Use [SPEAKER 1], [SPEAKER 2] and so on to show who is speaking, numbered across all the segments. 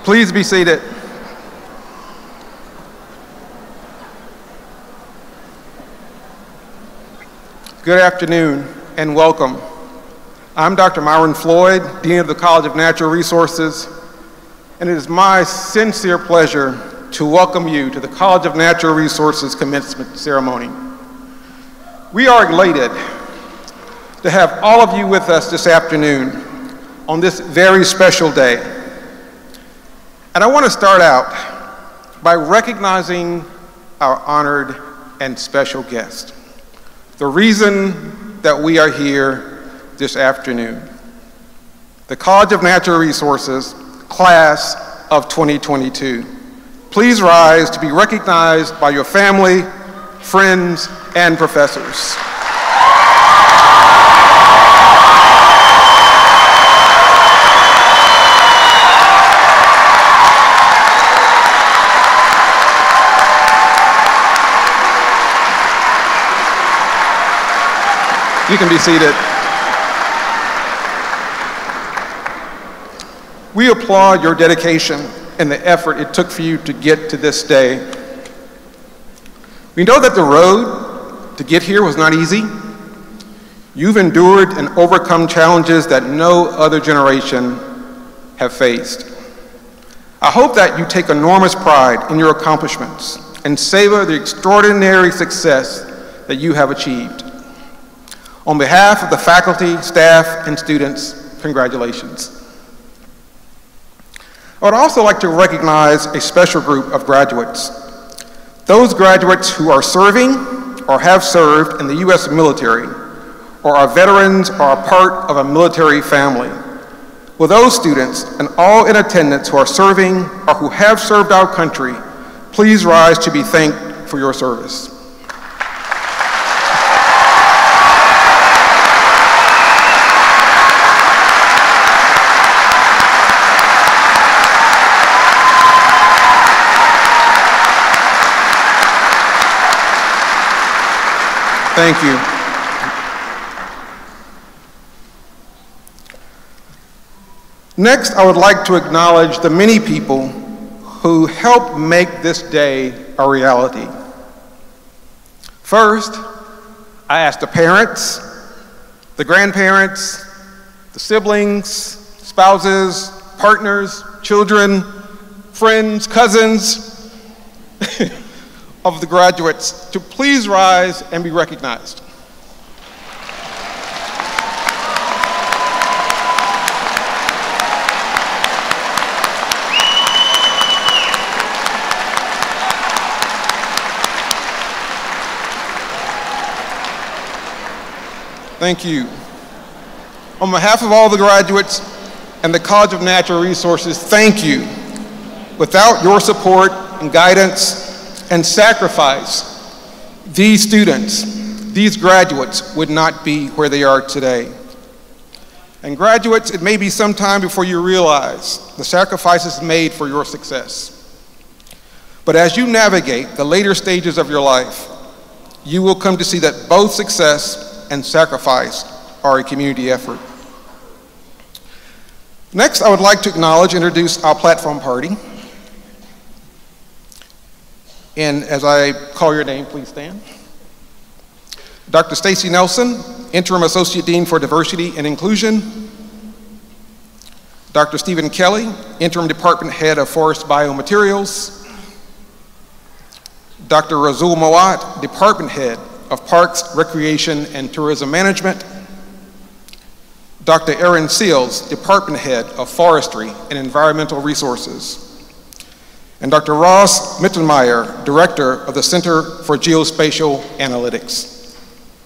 [SPEAKER 1] Please be seated. Good afternoon and welcome. I'm Dr. Myron Floyd, Dean of the College of Natural Resources, and it is my sincere pleasure to welcome you to the College of Natural Resources commencement ceremony. We are elated to have all of you with us this afternoon on this very special day. And I want to start out by recognizing our honored and special guest, the reason that we are here this afternoon. The College of Natural Resources, class of 2022. Please rise to be recognized by your family, friends, and professors. You can be seated. We applaud your dedication and the effort it took for you to get to this day. We know that the road to get here was not easy. You've endured and overcome challenges that no other generation have faced. I hope that you take enormous pride in your accomplishments and savor the extraordinary success that you have achieved. On behalf of the faculty, staff, and students, congratulations. I would also like to recognize a special group of graduates. Those graduates who are serving or have served in the U.S. military, or are veterans or are part of a military family. Will those students and all in attendance who are serving or who have served our country, please rise to be thanked for your service. Thank you. Next, I would like to acknowledge the many people who helped make this day a reality. First, I ask the parents, the grandparents, the siblings, spouses, partners, children, friends, cousins, of the graduates to please rise and be recognized. Thank you. On behalf of all the graduates and the College of Natural Resources, thank you. Without your support and guidance and sacrifice, these students, these graduates would not be where they are today. And graduates, it may be some time before you realize the sacrifices made for your success. But as you navigate the later stages of your life, you will come to see that both success and sacrifice are a community effort. Next, I would like to acknowledge and introduce our platform party. And as I call your name, please stand. Dr. Stacy Nelson, Interim Associate Dean for Diversity and Inclusion. Dr. Stephen Kelly, Interim Department Head of Forest Biomaterials. Dr. Razul Mawat, Department Head of Parks, Recreation, and Tourism Management. Dr. Aaron Seals, Department Head of Forestry and Environmental Resources. And Dr. Ross Mittenmeyer, Director of the Center for Geospatial Analytics.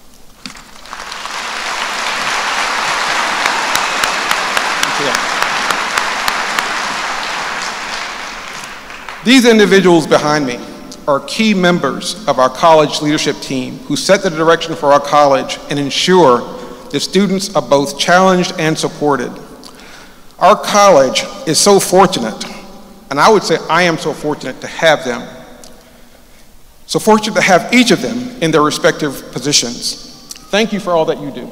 [SPEAKER 1] These individuals behind me are key members of our college leadership team who set the direction for our college and ensure that students are both challenged and supported. Our college is so fortunate, and I would say I am so fortunate to have them. So fortunate to have each of them in their respective positions. Thank you for all that you do.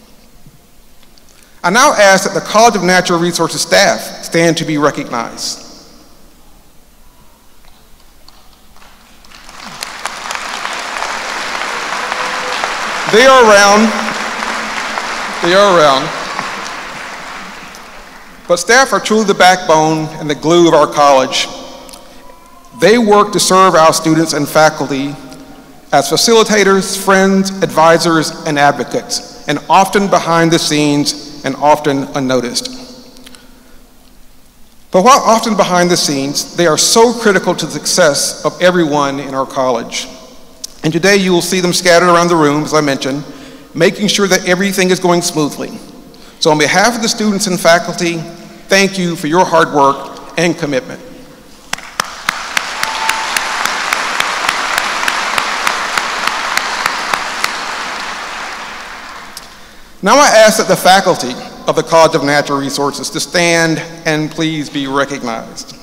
[SPEAKER 1] I now ask that the College of Natural Resources staff stand to be recognized. They are around. They are around. But staff are truly the backbone and the glue of our college. They work to serve our students and faculty as facilitators, friends, advisors, and advocates, and often behind the scenes and often unnoticed. But while often behind the scenes, they are so critical to the success of everyone in our college. And today you will see them scattered around the room, as I mentioned, making sure that everything is going smoothly. So on behalf of the students and faculty, thank you for your hard work and commitment. Now I ask that the faculty of the College of Natural Resources to stand and please be recognized.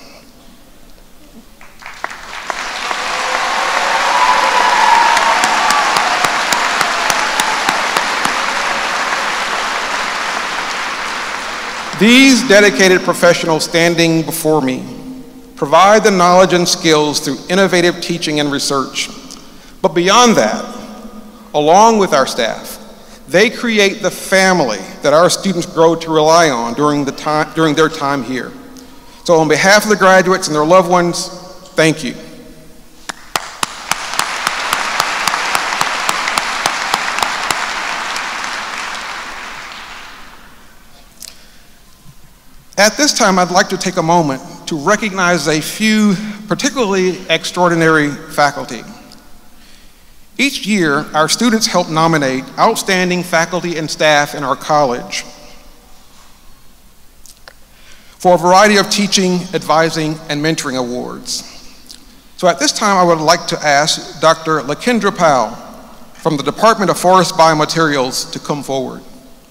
[SPEAKER 1] These dedicated professionals standing before me provide the knowledge and skills through innovative teaching and research. But beyond that, along with our staff, they create the family that our students grow to rely on during their time here. So on behalf of the graduates and their loved ones, thank you. At this time, I'd like to take a moment to recognize a few particularly extraordinary faculty. Each year, our students help nominate outstanding faculty and staff in our college for a variety of teaching, advising, and mentoring awards. So at this time, I would like to ask Dr. Lakendra Powell from the Department of Forest Biomaterials to come forward.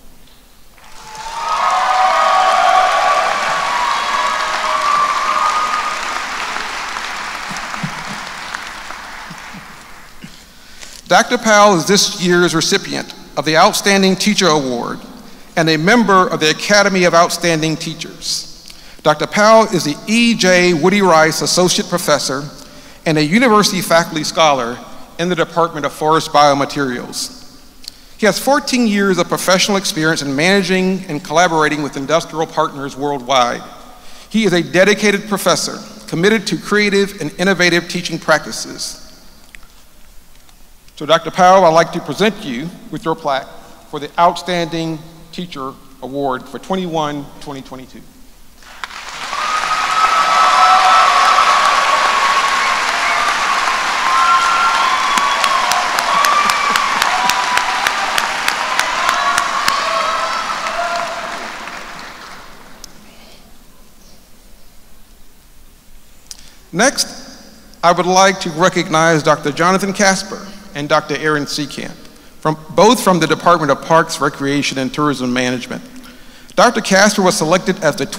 [SPEAKER 1] Dr. Powell is this year's recipient of the Outstanding Teacher Award and a member of the Academy of Outstanding Teachers. Dr. Powell is the E.J. Woody Rice Associate Professor and a University Faculty Scholar in the Department of Forest Biomaterials. He has 14 years of professional experience in managing and collaborating with industrial partners worldwide. He is a dedicated professor, committed to creative and innovative teaching practices. So Dr. Powell, I'd like to present you with your plaque for the Outstanding Teacher Award for 21-2022. Next, I would like to recognize Dr. Jonathan Casper and Dr. Aaron Seekamp, both from the Department of Parks, Recreation, and Tourism Management. Dr. Casper was selected as the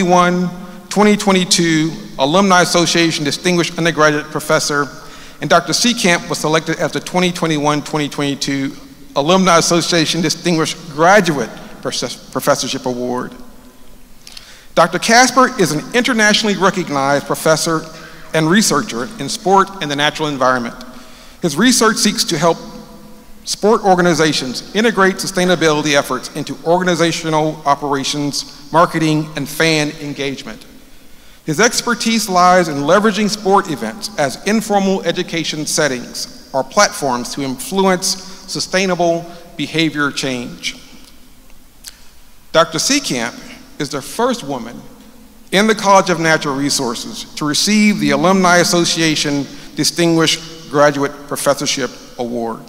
[SPEAKER 1] 2021-2022 Alumni Association Distinguished Undergraduate Professor, and Dr. Seekamp was selected as the 2021-2022 Alumni Association Distinguished Graduate Professorship Award. Dr. Casper is an internationally recognized professor and researcher in sport and the natural environment. His research seeks to help sport organizations integrate sustainability efforts into organizational operations, marketing, and fan engagement. His expertise lies in leveraging sport events as informal education settings or platforms to influence sustainable behavior change. Dr. Seekamp is the first woman in the College of Natural Resources to receive the Alumni Association Distinguished Graduate Professorship Award.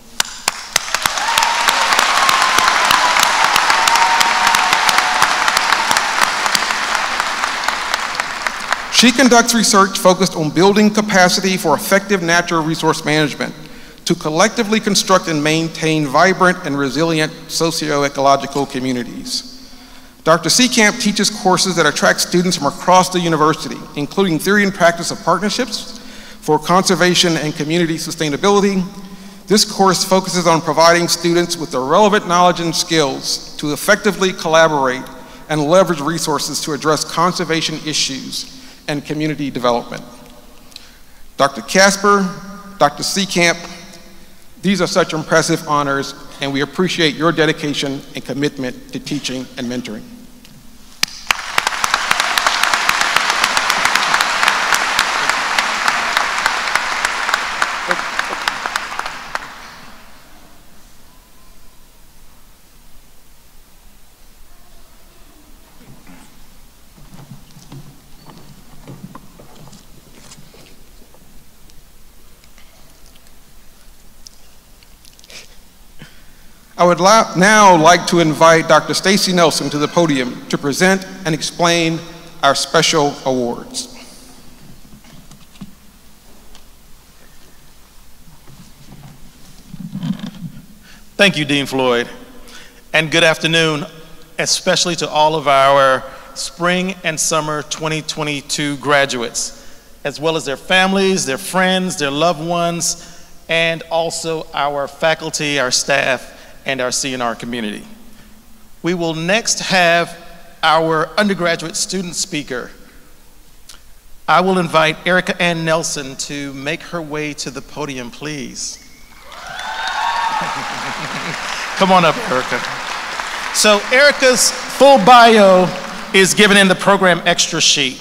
[SPEAKER 1] She conducts research focused on building capacity for effective natural resource management to collectively construct and maintain vibrant and resilient socio-ecological communities. Dr. Seekamp teaches courses that attract students from across the university, including theory and practice of partnerships for conservation and community sustainability. This course focuses on providing students with the relevant knowledge and skills to effectively collaborate and leverage resources to address conservation issues and community development. Dr. Casper, Dr. Seekamp, These are such impressive honors, and we appreciate your dedication and commitment to teaching and mentoring. I would now like to invite Dr. Stacy Nelson to the podium to present and explain our special awards.
[SPEAKER 2] Thank you, Dean Floyd, and good afternoon, especially to all of our spring and summer 2022 graduates, as well as their families, their friends, their loved ones, and also our faculty, our staff, and our CNR community. We will next have our undergraduate student speaker. I will invite Erica Ann Nelson to make her way to the podium, please. Come on up, Erica. So Erica's full bio is given in the program extra sheet.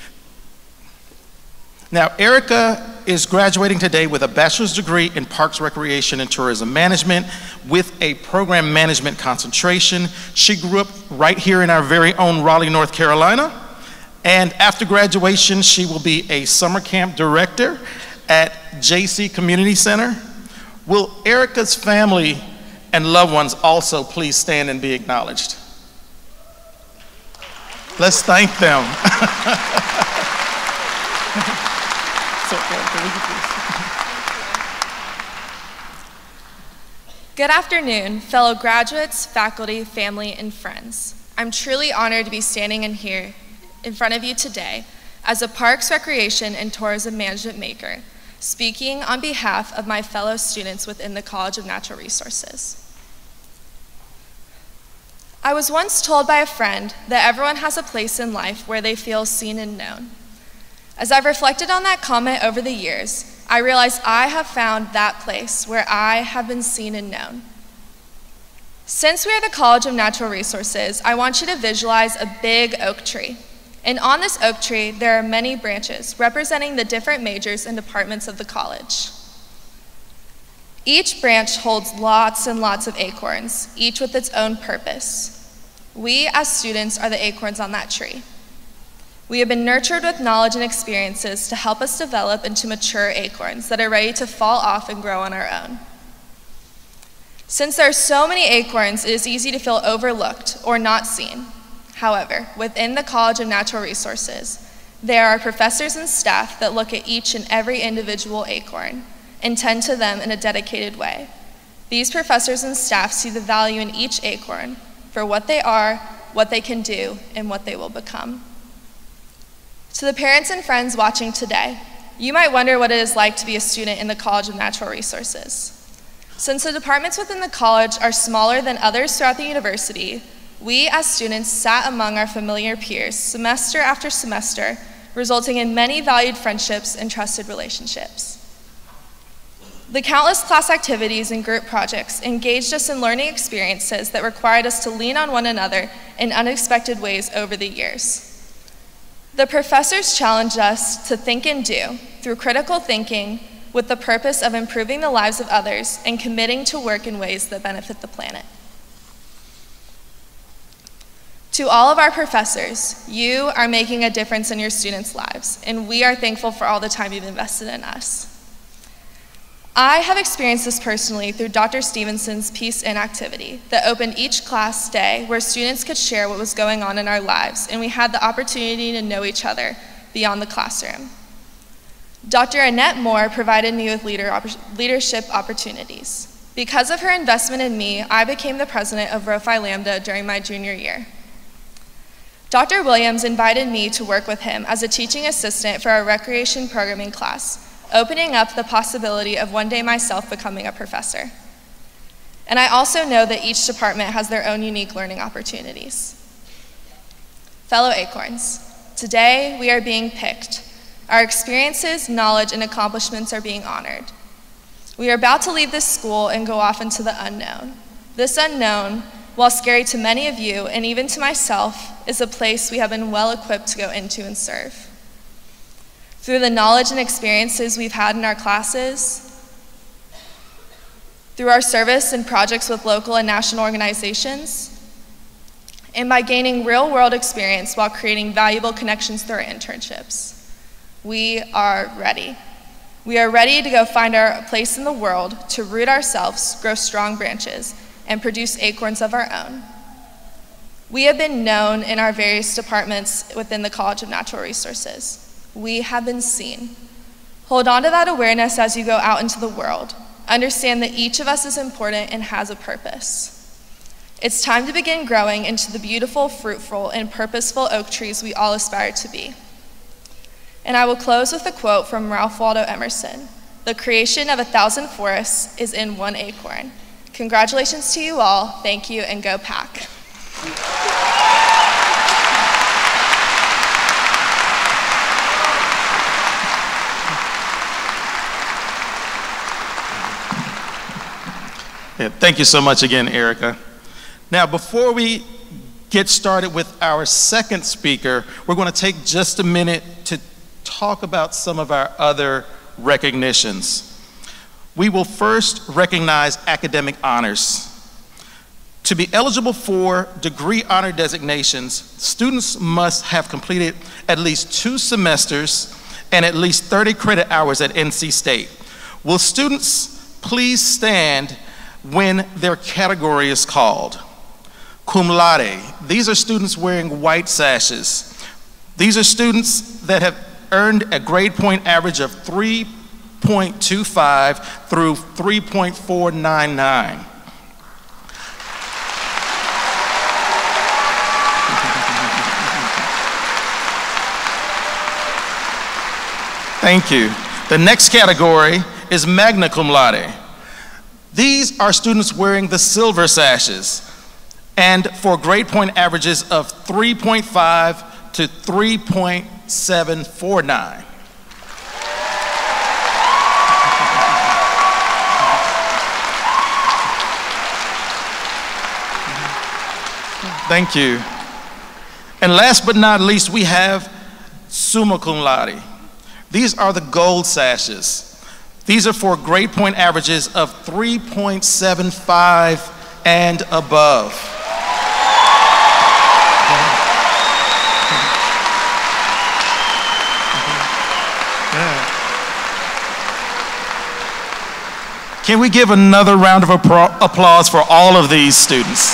[SPEAKER 2] Now, Erica is graduating today with a bachelor's degree in Parks, Recreation, and Tourism Management with a program management concentration. She grew up right here in our very own Raleigh, North Carolina. And after graduation, she will be a summer camp director at JC Community Center. Will Erica's family and loved ones also please stand and be acknowledged? Let's thank them.
[SPEAKER 3] Good afternoon, fellow graduates, faculty, family, and friends. I'm truly honored to be standing in here in front of you today as a Parks, Recreation, and Tourism Management major, speaking on behalf of my fellow students within the College of Natural Resources. I was once told by a friend that everyone has a place in life where they feel seen and known. As I've reflected on that comment over the years, I realize I have found that place where I have been seen and known. Since we are the College of Natural Resources, I want you to visualize a big oak tree. And on this oak tree, there are many branches representing the different majors and departments of the college. Each branch holds lots and lots of acorns, each with its own purpose. We as students are the acorns on that tree. We have been nurtured with knowledge and experiences to help us develop into mature acorns that are ready to fall off and grow on our own. Since there are so many acorns, it is easy to feel overlooked or not seen. However, within the College of Natural Resources, there are professors and staff that look at each and every individual acorn and tend to them in a dedicated way. These professors and staff see the value in each acorn for what they are, what they can do, and what they will become. To the parents and friends watching today, you might wonder what it is like to be a student in the College of Natural Resources. Since the departments within the college are smaller than others throughout the university, we as students sat among our familiar peers semester after semester, resulting in many valued friendships and trusted relationships. The countless class activities and group projects engaged us in learning experiences that required us to lean on one another in unexpected ways over the years. The professors challenged us to think and do through critical thinking with the purpose of improving the lives of others and committing to work in ways that benefit the planet. To all of our professors, you are making a difference in your students' lives, and we are thankful for all the time you've invested in us. I have experienced this personally through Dr. Stevenson's Peace In activity that opened each class day where students could share what was going on in our lives, and we had the opportunity to know each other beyond the classroom. Dr. Annette Moore provided me with leadership opportunities. Because of her investment in me, I became the president of Rho Phi Lambda during my junior year. Dr. Williams invited me to work with him as a teaching assistant for our recreation programming class, opening up the possibility of one day myself becoming a professor. And I also know that each department has their own unique learning opportunities. Fellow Acorns, today we are being picked. Our experiences, knowledge, and accomplishments are being honored. We are about to leave this school and go off into the unknown. This unknown, while scary to many of you and even to myself, is a place we have been well equipped to go into and serve. Through the knowledge and experiences we've had in our classes, through our service and projects with local and national organizations, and by gaining real-world experience while creating valuable connections through our internships, we are ready. We are ready to go find our place in the world, to root ourselves, grow strong branches, and produce acorns of our own. We have been known in our various departments within the College of Natural Resources. We have been seen. Hold on to that awareness as you go out into the world. Understand that each of us is important and has a purpose. It's time to begin growing into the beautiful, fruitful, and purposeful oak trees we all aspire to be. And I will close with a quote from Ralph Waldo Emerson: "The creation of 1,000 forests is in one acorn." Congratulations to you all. Thank you, and go Pack.
[SPEAKER 2] Yeah, thank you so much again, Erica. Now, before we get started with our second speaker, we're going to take just a minute to talk about some of our other recognitions. We will first recognize academic honors. To be eligible for degree honor designations, students must have completed at least 2 semesters and at least 30 credit hours at NC State. Will students please stand when their category is called? Cum laude. These are students wearing white sashes. These are students that have earned a grade point average of 3.25 through 3.499. Thank you. The next category is magna cum laude. These are students wearing the silver sashes and for grade point averages of 3.5 to 3.749. Thank you. And last but not least, we have summa cum laude. These are the gold sashes. These are for grade point averages of 3.75 and above. Can we give another round of applause for all of these students?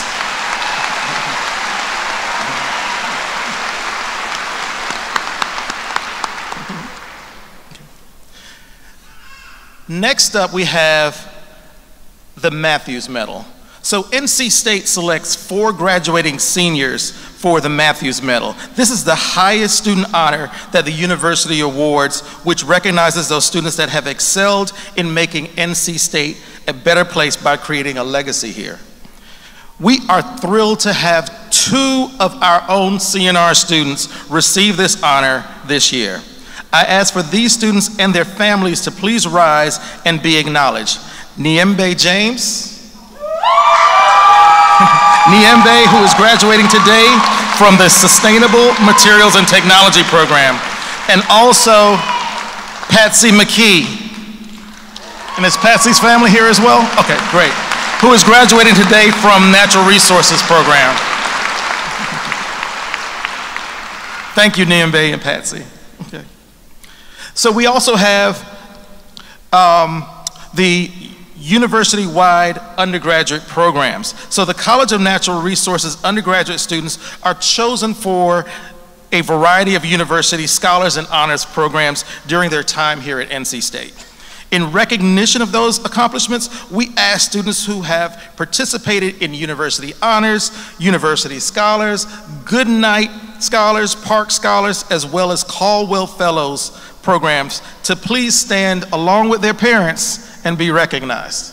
[SPEAKER 2] Next up, we have the Matthews Medal. So NC State selects 4 graduating seniors for the Matthews Medal. This is the highest student honor that the university awards, which recognizes those students that have excelled in making NC State a better place by creating a legacy here. We are thrilled to have 2 of our own CNR students receive this honor this year. I ask for these students and their families to please rise and be acknowledged. Niembe James. Niembe, who is graduating today from the Sustainable Materials and Technology program. And also Patsy McKee. And is Patsy's family here as well? Okay, great. Who is graduating today from Natural Resources program. Thank you, Niembe and Patsy. Okay. So we also have the university-wide undergraduate programs. So the College of Natural Resources undergraduate students are chosen for a variety of university scholars and honors programs during their time here at NC State. In recognition of those accomplishments, we ask students who have participated in university honors, university scholars, Goodnight scholars, Park scholars, as well as Caldwell Fellows programs to please stand along with their parents and be recognized.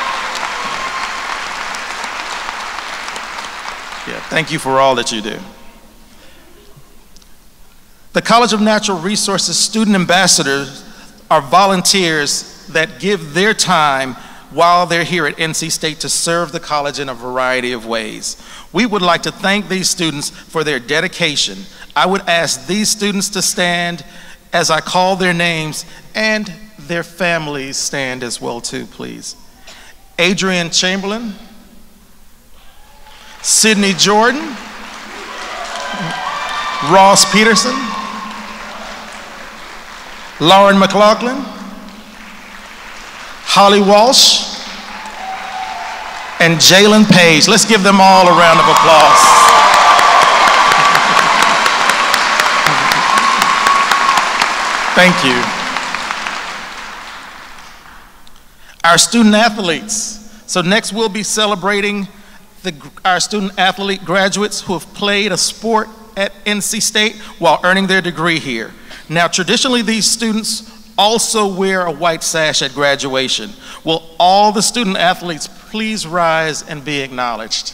[SPEAKER 2] Yeah, thank you for all that you do. The College of Natural Resources student ambassadors are volunteers that give their time while they're here at NC State to serve the college in a variety of ways. We would like to thank these students for their dedication. I would ask these students to stand as I call their names, and their families stand as well too, please. Adrian Chamberlain, Sydney Jordan, Ross Peterson, Lauren McLaughlin, Holly Walsh, and Jalen Page. Let's give them all a round of applause. Thank you. Our student athletes. So next we'll be celebrating our student athlete graduates who have played a sport at NC State while earning their degree here. Now, traditionally, these students also wear a white sash at graduation. Will all the student athletes please rise and be acknowledged?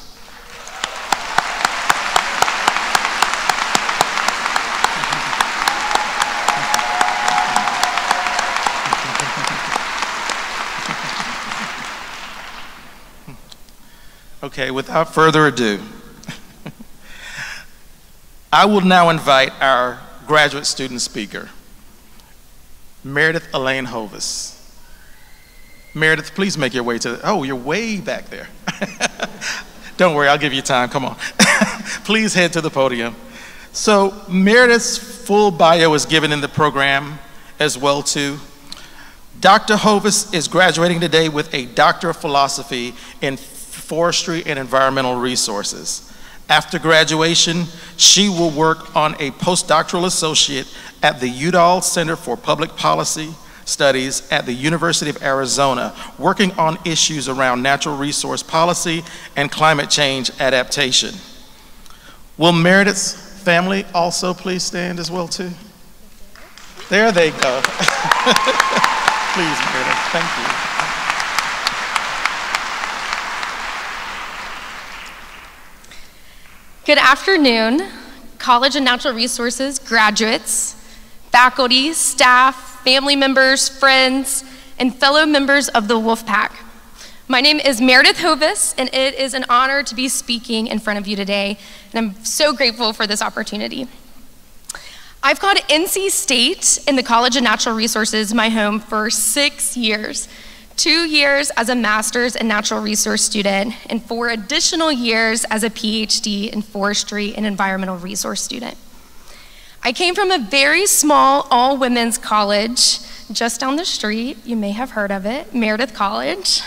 [SPEAKER 2] Okay, without further ado, I will now invite our graduate student speaker, Meredith Elaine Hovis. Meredith, please make your way to oh, you're way back there. Don't worry, I'll give you time, come on. Please head to the podium. So Meredith's full bio is given in the program as well too. Dr. Hovis is graduating today with a Doctor of Philosophy in Forestry and Environmental Resources. After graduation, she will work on a postdoctoral associate at the Udall Center for Public Policy Studies at the University of Arizona, working on issues around natural resource policy and climate change adaptation. Will Meredith's family also please stand as well too? There they go. Please, Meredith, thank you.
[SPEAKER 4] Good afternoon, College of Natural Resources graduates, faculty, staff, family members, friends, and fellow members of the Wolfpack. My name is Meredith Hovis, and it is an honor to be speaking in front of you today, and I'm so grateful for this opportunity. I've called NC State and the College of Natural Resources my home for 6 years. 2 years as a master's in natural resource student, and 4 additional years as a PhD in forestry and environmental resource student. I came from a very small all-women's college just down the street. You may have heard of it, Meredith College.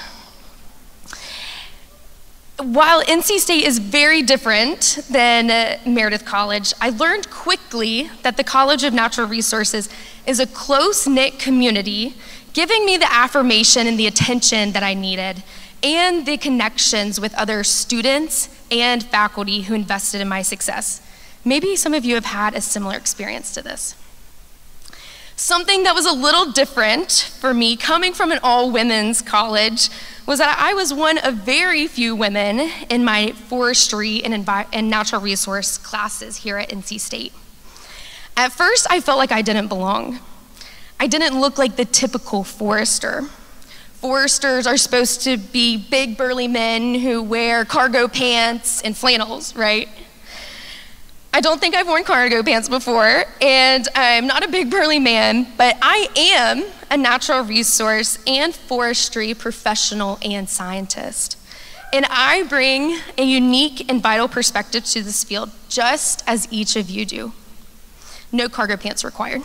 [SPEAKER 4] While NC State is very different than Meredith College, I learned quickly that the College of Natural Resources is a close-knit community, giving me the affirmation and the attention that I needed, and the connections with other students and faculty who invested in my success. Maybe some of you have had a similar experience to this. Something that was a little different for me coming from an all-women's college was that I was one of very few women in my forestry and natural resource classes here at NC State. At first, I felt like I didn't belong. I didn't look like the typical forester. Foresters are supposed to be big burly men who wear cargo pants and flannels, right? I don't think I've worn cargo pants before, and I'm not a big burly man, but I am a natural resource and forestry professional and scientist. And I bring a unique and vital perspective to this field, just as each of you do. No cargo pants required.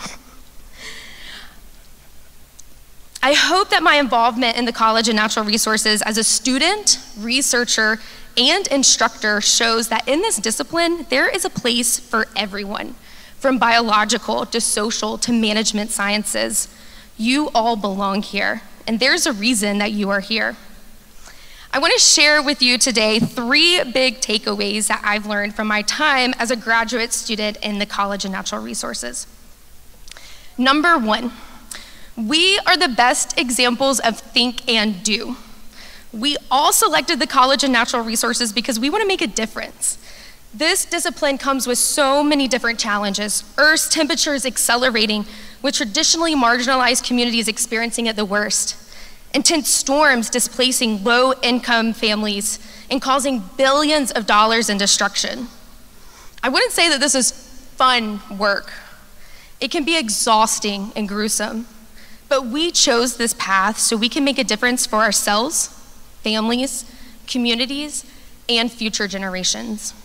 [SPEAKER 4] I hope that my involvement in the College of Natural Resources as a student, researcher, and instructor shows that in this discipline, there is a place for everyone, from biological to social to management sciences. You all belong here, and there's a reason that you are here. I want to share with you today 3 big takeaways that I've learned from my time as a graduate student in the College of Natural Resources. Number 1. We are the best examples of think and do. We all selected the College of Natural Resources because we want to make a difference. This discipline comes with so many different challenges. Earth's temperature is accelerating, with traditionally marginalized communities experiencing it the worst. Intense storms displacing low-income families and causing billions of dollars in destruction. I wouldn't say that this is fun work. It can be exhausting and gruesome, but we chose this path so we can make a difference for ourselves, families, communities, and future generations.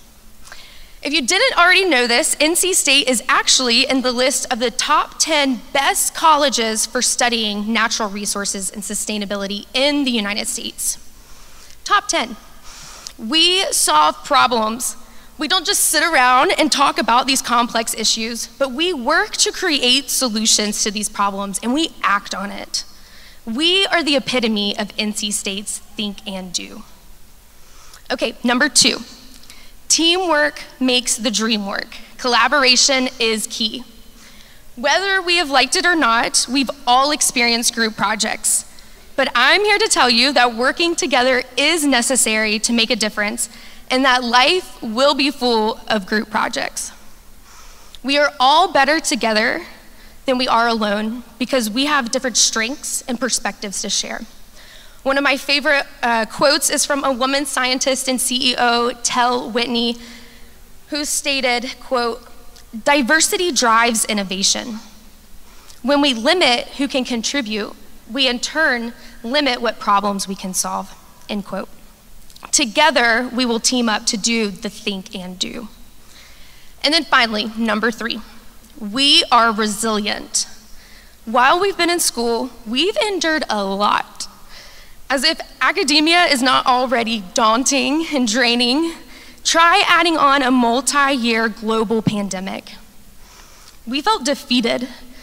[SPEAKER 4] If you didn't already know this, NC State is actually in the list of the top 10 best colleges for studying natural resources and sustainability in the United States. Top 10. We solve problems. We don't just sit around and talk about these complex issues, but we work to create solutions to these problems and we act on it. We are the epitome of NC State's think and do. Okay, number 2. Teamwork makes the dream work. Collaboration is key. Whether we have liked it or not, we've all experienced group projects. But I'm here to tell you that working together is necessary to make a difference and that life will be full of group projects. We are all better together than we are alone because we have different strengths and perspectives to share. One of my favorite quotes is from a woman scientist and CEO, Tel Whitney, who stated, quote, "Diversity drives innovation. When we limit who can contribute, we in turn limit what problems we can solve," end quote. Together, we will team up to do the think and do. And then finally, number 3, we are resilient. While we've been in school, we've endured a lot. As if academia is not already daunting and draining, try adding on a multi-year global pandemic. We felt defeated.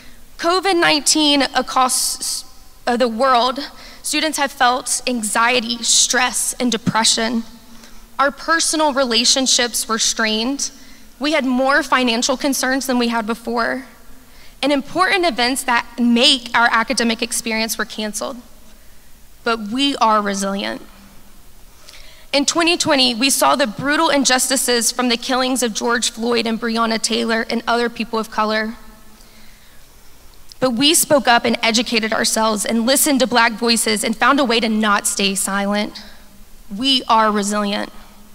[SPEAKER 4] COVID-19 across the world, students have felt anxiety, stress, and depression. Our personal relationships were strained. We had more financial concerns than we had before. And important events that make our academic experience were canceled. But we are resilient. In 2020, we saw the brutal injustices from the killings of George Floyd and Breonna Taylor and other people of color. But we spoke up and educated ourselves and listened to Black voices and found a way to not stay silent. We are resilient.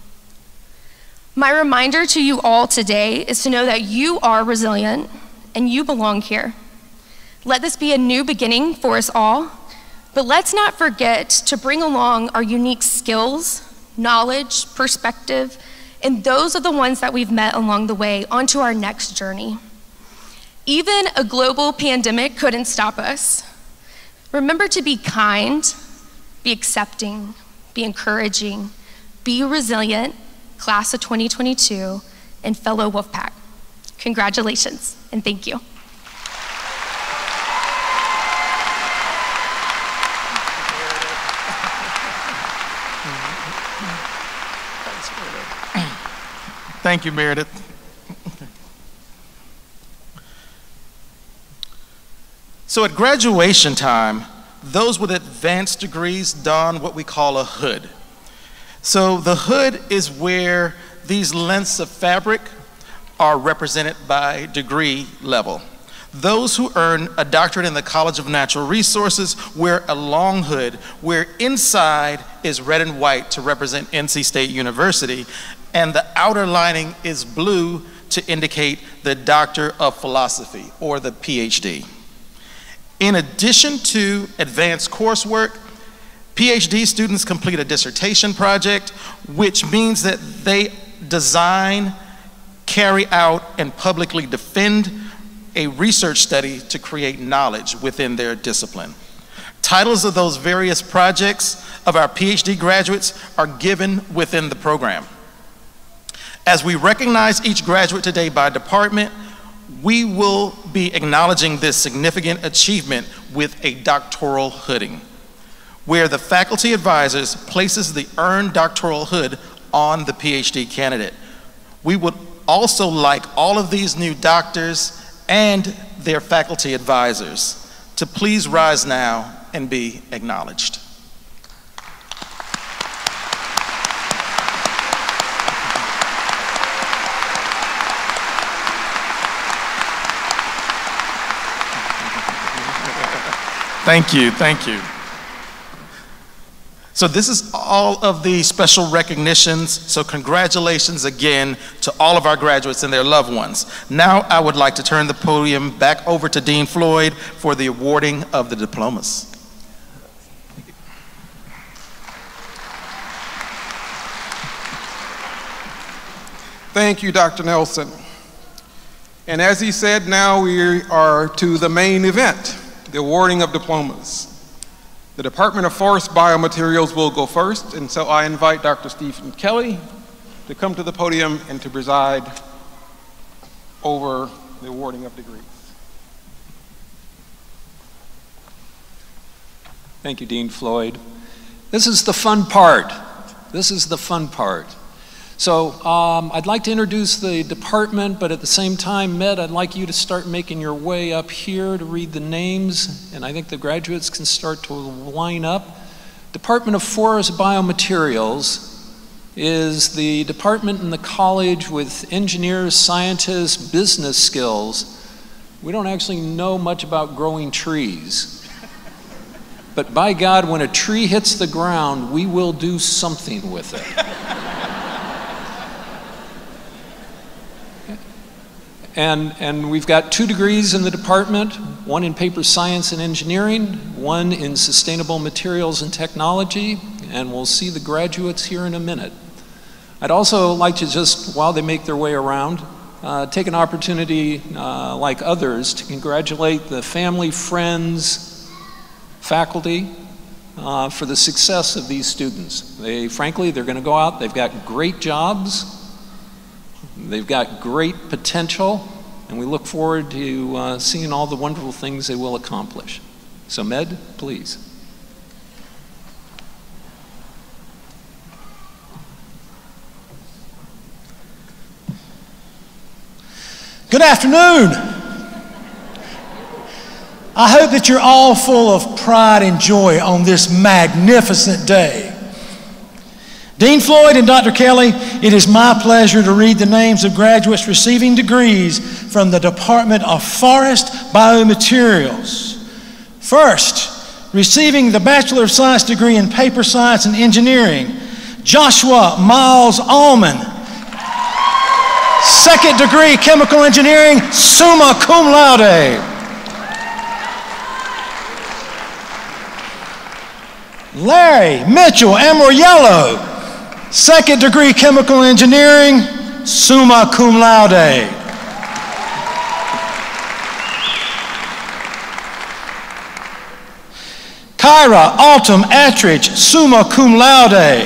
[SPEAKER 4] My reminder to you all today is to know that you are resilient and you belong here. Let this be a new beginning for us all. But let's not forget to bring along our unique skills, knowledge, perspective, and those are the ones that we've met along the way onto our next journey. Even a global pandemic couldn't stop us. Remember to be kind, be accepting, be encouraging, be resilient, class of 2022, and fellow Wolfpack. Congratulations, and thank you.
[SPEAKER 2] Thank you, Meredith. So at graduation time, those with advanced degrees don what we call a hood. So the hood is where these lengths of fabric are represented by degree level. Those who earn a doctorate in the College of Natural Resources wear a long hood where inside is red and white to represent NC State University, and the outer lining is blue to indicate the Doctor of Philosophy, or the PhD. In addition to advanced coursework, PhD students complete a dissertation project, which means that they design, carry out, and publicly defend a research study to create knowledge within their discipline. Titles of those various projects of our PhD graduates are given within the program. As we recognize each graduate today by department, we will be acknowledging this significant achievement with a doctoral hooding, where the faculty advisors places the earned doctoral hood on the PhD candidate. We would also like all of these new doctors and their faculty advisors to please rise now and be acknowledged. Thank you, thank you. So this is all of the special recognitions, so congratulations again to all of our graduates and their loved ones. Now I would like to turn the podium back over to Dean Floyd for the awarding of the diplomas.
[SPEAKER 1] Thank you, Dr. Nelson. And as he said, now we are to the main event, the awarding of diplomas. The Department of Forest Biomaterials will go first, and so I invite Dr. Stephen Kelly to come to the podium and to preside over the awarding of degrees.
[SPEAKER 5] Thank you, Dean Floyd. This is the fun part. This is the fun part. So I'd like to introduce the department, but at the same time, Med, I'd like you to start making your way up here to read the names, and I think the graduates can start to line up. Department of Forest Biomaterials is the department in the college with engineers, scientists, business skills. We don't actually know much about growing trees. But by God, when a tree hits the ground, we will do something with it. And we've got 2 degrees in the department, one in paper science and engineering, one in sustainable materials and technology, and we'll see the graduates here in a minute. I'd also like to just, while they make their way around, take an opportunity, like others, to congratulate the family, friends, faculty, for the success of these students. Frankly, they're going to go out, they've got great jobs, they've got great potential, and we look forward to seeing all the wonderful things they will accomplish. So, Med, please.
[SPEAKER 6] Good afternoon. I hope that you're all full of pride and joy on this magnificent day. Dean Floyd and Dr. Kelly, it is my pleasure to read the names of graduates receiving degrees from the Department of Forest Biomaterials. First, receiving the Bachelor of Science degree in Paper Science and Engineering, Joshua Miles Allman. Second degree Chemical Engineering, summa cum laude. Larry Mitchell Amoriello. Second degree Chemical Engineering, summa cum laude. Kyra Altum Attridge, summa cum laude.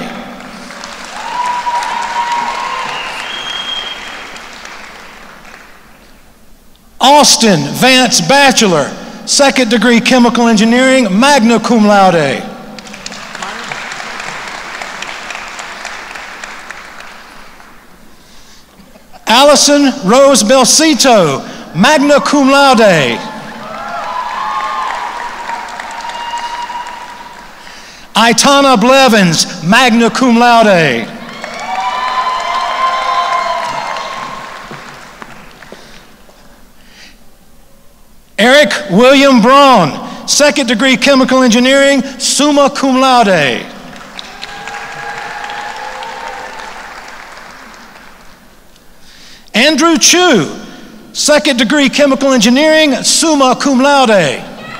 [SPEAKER 6] Austin Vance Bachelor, second degree Chemical Engineering, magna cum laude. Allison Rose Belcito, magna cum laude. Itana Blevins, magna cum laude. Eric William Braun, second degree Chemical Engineering, summa cum laude. Andrew Chu, second degree Chemical Engineering, summa cum laude.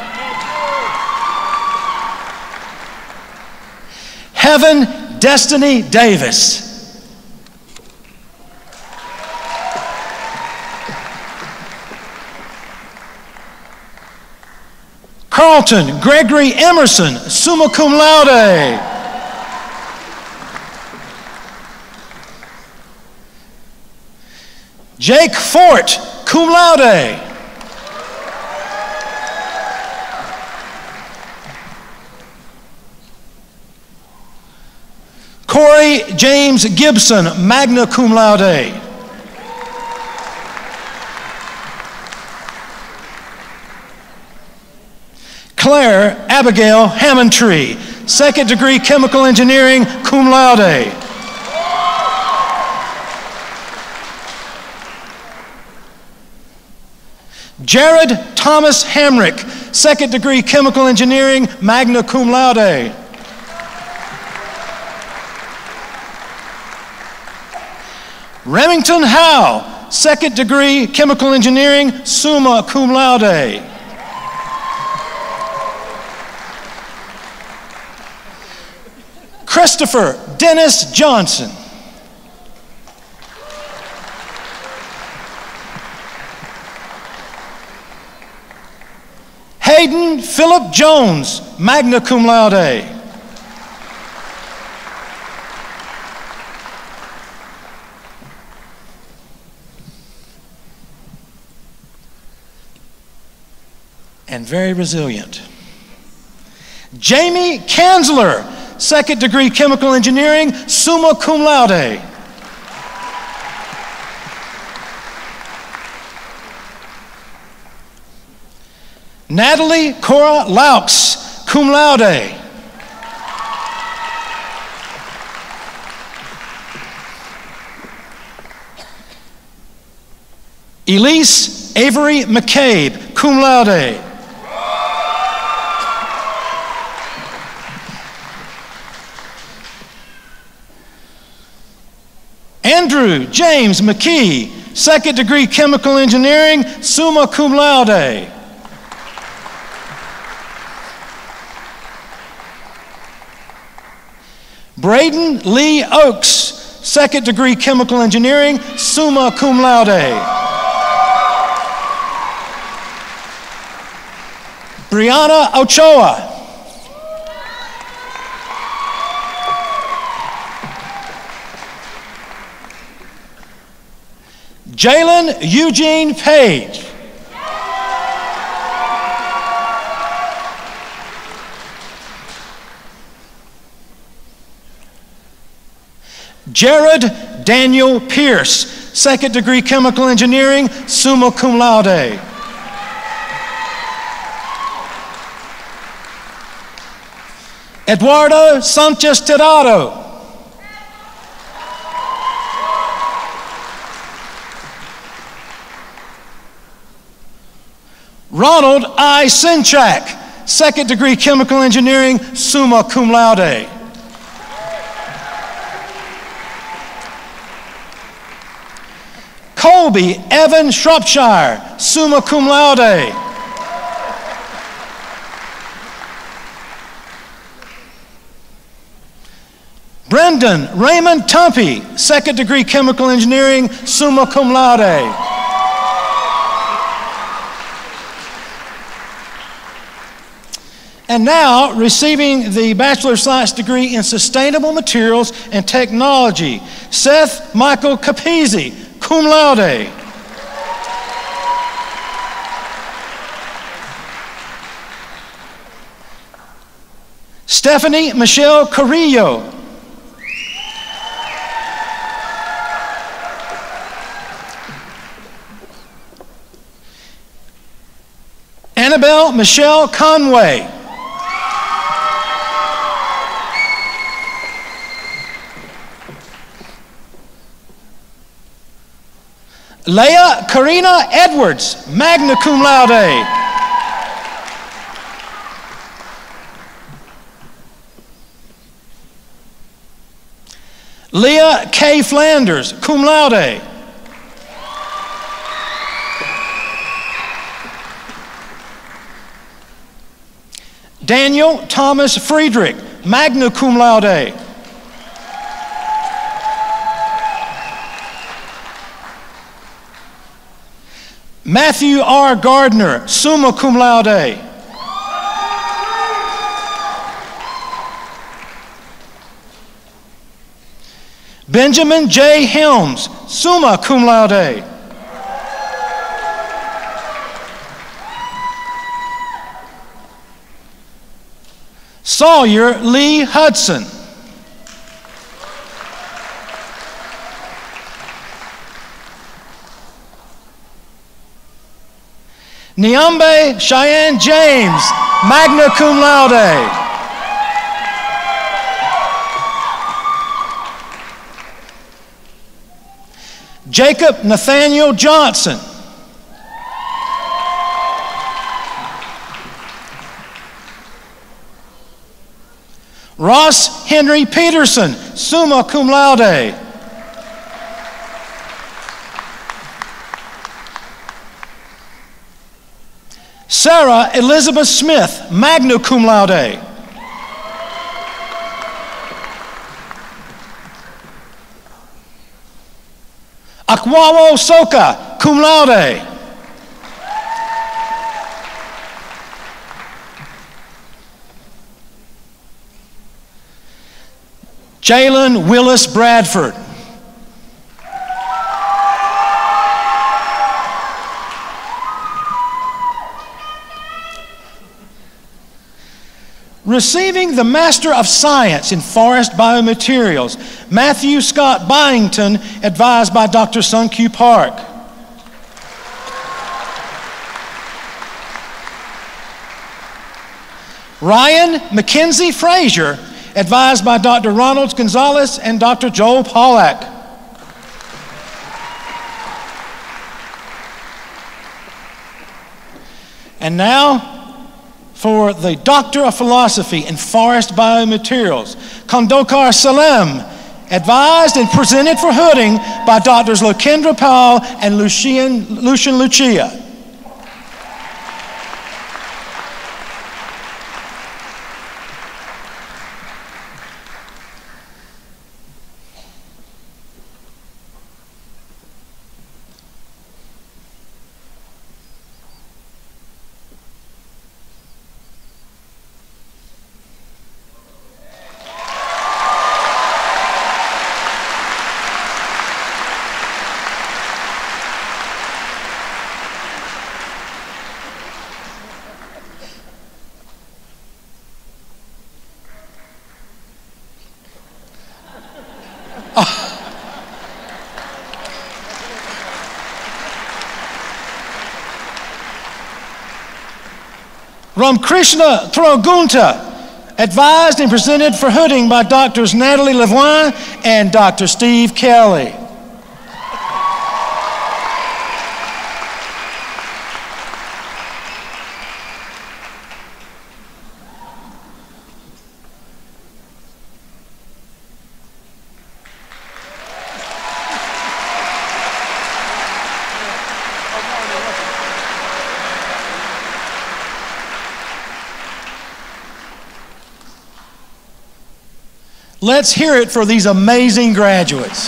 [SPEAKER 6] Heaven Destiny Davis. Carlton Gregory Emerson, summa cum laude. Jake Fort, cum laude. Corey James Gibson, magna cum laude. Claire Abigail Hammondtree, second degree Chemical Engineering, cum laude. Jared Thomas Hamrick, second degree chemical engineering, magna cum laude. Remington Howe, second degree chemical engineering, summa cum laude. Christopher Dennis Johnson. Hayden Philip Jones, magna cum laude. And very resilient. Jamie Kanzler, second degree chemical engineering, summa cum laude. Natalie Cora Laux, cum laude. Elise Avery McCabe, cum laude. Andrew James McKee, second degree chemical engineering, summa cum laude. Braden Lee Oakes, second degree chemical engineering, summa cum laude. Brianna Ochoa. Jalen Eugene Page. Jared Daniel Pierce, second degree chemical engineering, summa cum laude. Eduardo Sanchez Tirado. Ronald I. Sinchak, second degree chemical engineering, summa cum laude. Colby Evan Shropshire, summa cum laude. Brendan Raymond Tumpy, second degree chemical engineering, summa cum laude. And now, receiving the Bachelor of Science degree in Sustainable Materials and Technology, Seth Michael Capizzi, cum laude. Stephanie Michelle Carrillo. Annabelle Michelle Conway. Leah Karina Edwards, magna cum laude. Leah K. Flanders, cum laude. Daniel Thomas Friedrich, magna cum laude. Matthew R. Gardner, summa cum laude. Benjamin J. Helms, summa cum laude. Sawyer Lee Hudson. Niambe Cheyenne James, magna cum laude. Jacob Nathaniel Johnson. Ross Henry Peterson, summa cum laude. Sarah Elizabeth Smith, magna cum laude. Akwawo Soka, cum laude. Jalen Willis Bradford. Receiving the Master of Science in Forest Biomaterials, Matthew Scott Byington, advised by Dr. Sun Q Park. Ryan Mackenzie Frazier, advised by Dr. Ronald Gonzalez and Dr. Joel Pollack. And now, for the Doctor of Philosophy in Forest Biomaterials, Kondokar Salem, advised and presented for hooding by Drs. Lokendra Powell and Lucian Lucia. Ramkrishna Throgunta, advised and presented for hooding by Drs. Natalie Levoin and Dr. Steve Kelly. Let's hear it for these amazing graduates.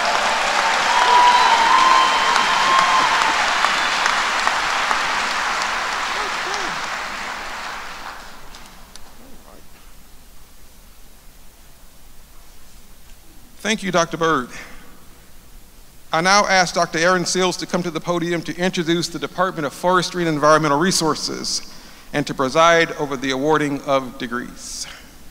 [SPEAKER 1] Thank you, Dr. Bird. I now ask Dr. Aaron Seals to come to the podium to introduce the Department of Forestry and Environmental Resources and to preside over the awarding of degrees.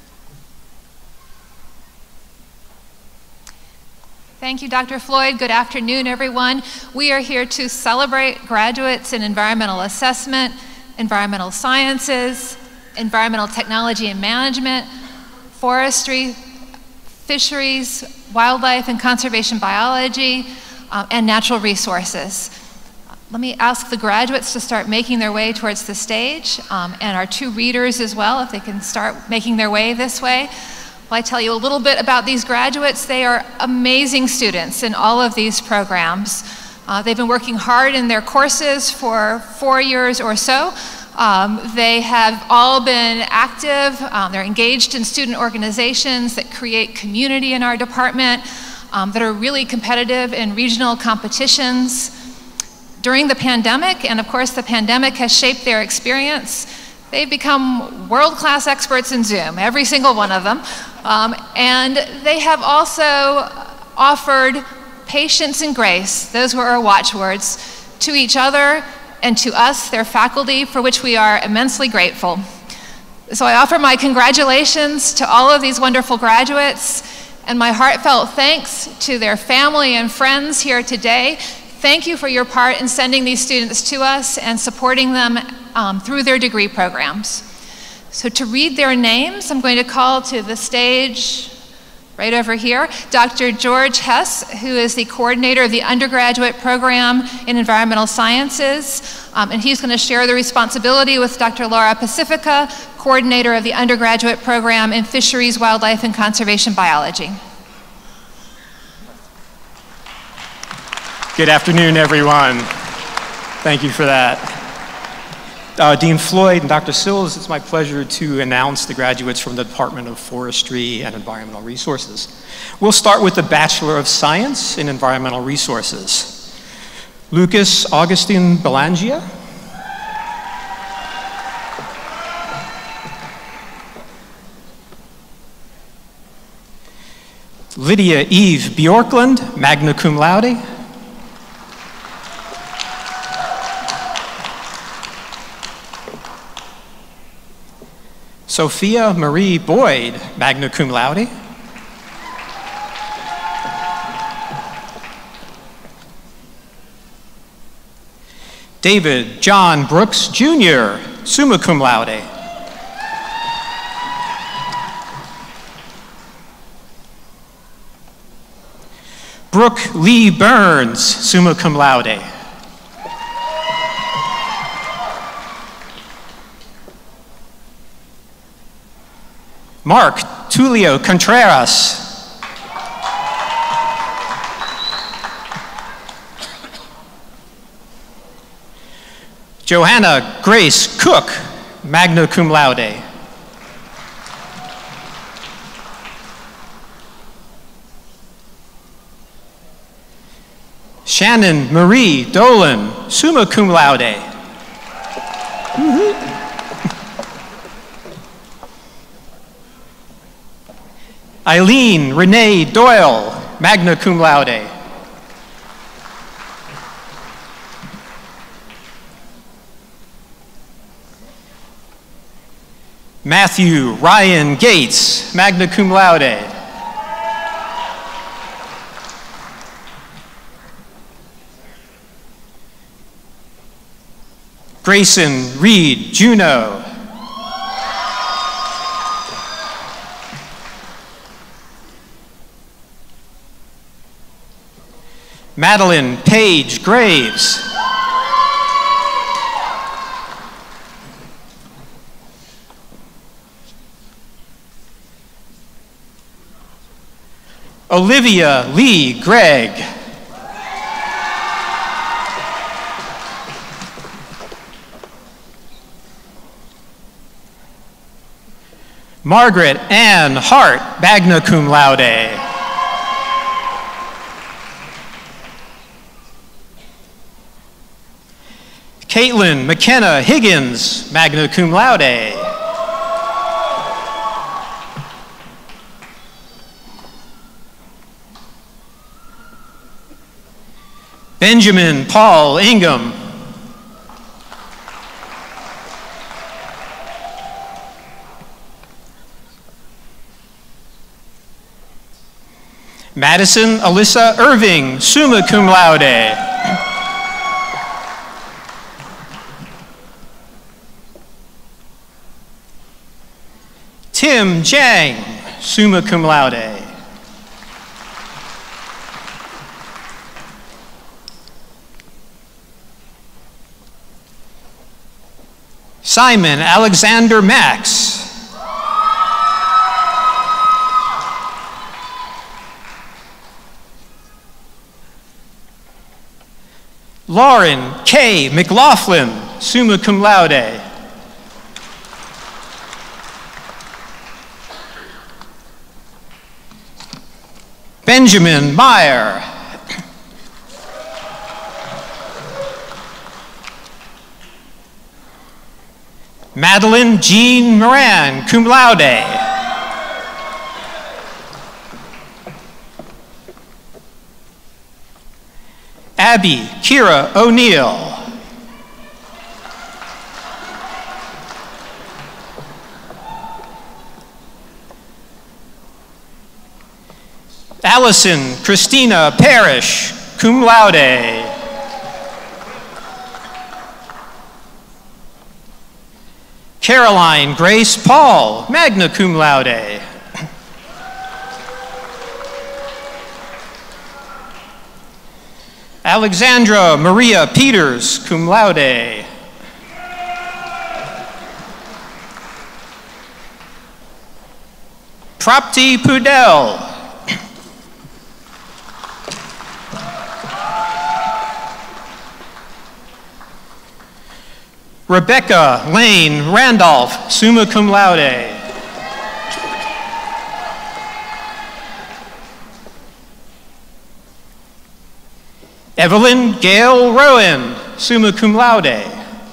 [SPEAKER 7] Thank you, Dr. Floyd. Good afternoon, everyone. We are here to celebrate graduates in environmental assessment, environmental sciences, environmental technology and management, forestry, fisheries, wildlife and conservation biology, and natural resources. Let me ask the graduates to start making their way towards the stage, and our two readers as well, if they can start making their way this way. Well, I tell you a little bit about these graduates. They are amazing students in all of these programs. They've been working hard in their courses for 4 years or so. They have all been active. They're engaged in student organizations that create community in our department, that are really competitive in regional competitions. During the pandemic, and of course the pandemic has shaped their experience, they've become world-class experts in Zoom, every single one of them. And they have also offered patience and grace, those were our watchwords, to each other and to us, their faculty, for which we are immensely grateful. So I offer my congratulations to all of these wonderful graduates and my heartfelt thanks to their family and friends here today. Thank you for your part in sending these students to us and supporting them through their degree programs. So to read their names, I'm going to call to the stage, right over here, Dr. George Hess, who is the coordinator of the undergraduate program in environmental sciences. And he's going to share the responsibility with Dr. Laura Pacifica, coordinator of the undergraduate program in Fisheries, Wildlife, and Conservation Biology.
[SPEAKER 8] Good afternoon, everyone. Thank you for that. Dean Floyd and Dr. Sills, it's my pleasure to announce the graduates from the Department of Forestry and Environmental Resources. We'll start with the Bachelor of Science in Environmental Resources. Lucas Augustine Belangia. Lydia Eve Bjorklund, magna cum laude. Sophia Marie Boyd, magna cum laude. David John Brooks Jr., summa cum laude. Brooke Lee Burns, summa cum laude. Mark Tulio Contreras. Johanna Grace Cook, magna cum laude. Shannon Marie Dolan, summa cum laude. Eileen Renee Doyle, magna cum laude. Matthew Ryan Gates, magna cum laude. Grayson Reed Juno. Madeline Page Graves. Olivia Lee Gregg. Margaret Ann Hart, magna cum laude. Caitlin McKenna Higgins, magna cum laude. Benjamin Paul Ingham. Madison Alyssa Irving, summa cum laude. Tim Jang, summa cum laude. Simon Alexander Max. Lauren K. McLaughlin, summa cum laude. Benjamin Meyer. Madeline Jean Moran, cum laude. Abby Kira O'Neill. Allison Christina Parrish, cum laude. Caroline Grace Paul, magna cum laude. Alexandra Maria Peters, cum laude. Prapti Pudel. Rebecca Lane Randolph, summa cum laude. Evelyn Gail Rowan, summa cum laude.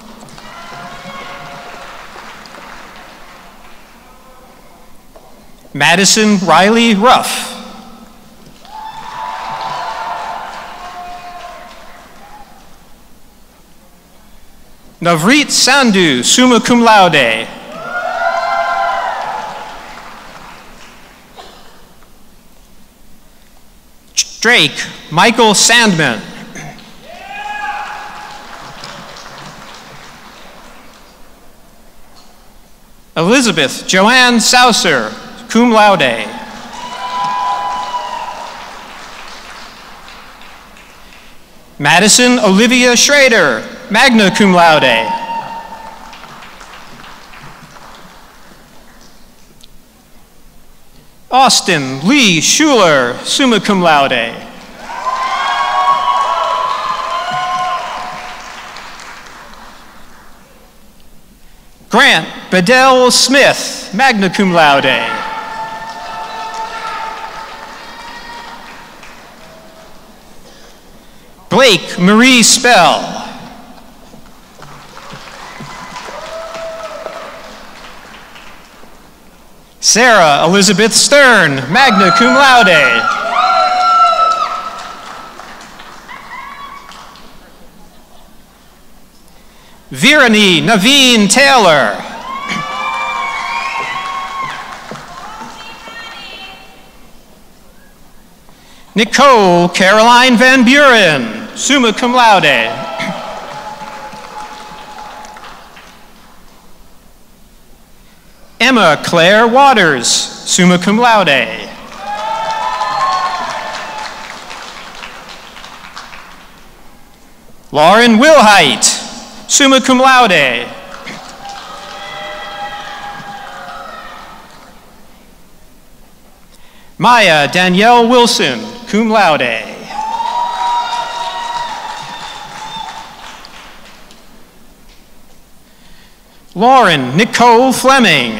[SPEAKER 8] Madison Riley Ruff. Navreet Sandhu, summa cum laude. Drake Michael Sandman. Elizabeth Joanne Saucer, cum laude. Madison Olivia Schrader, magna cum laude. Austin Lee Schuler, summa cum laude. Grant Bedell Smith, magna cum laude. Blake Marie Spell. Sarah Elizabeth Stern, magna cum laude. Virani Naveen Taylor. Nicole Caroline Van Buren, summa cum laude. Emma Claire Waters, summa cum laude. Lauren Wilhite, summa cum laude. Maya Danielle Wilson, cum laude. Lauren Nicole Fleming.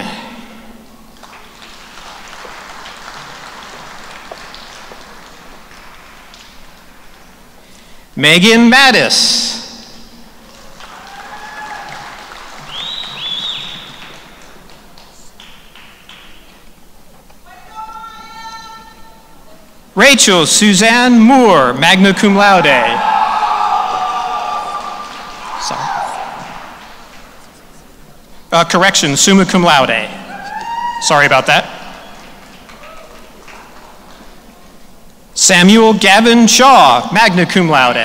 [SPEAKER 8] Megan Mattis. Rachel Suzanne Moore, magna cum laude. Sorry. Correction, summa cum laude. Sorry about that. Samuel Gavin Shaw, magna cum laude.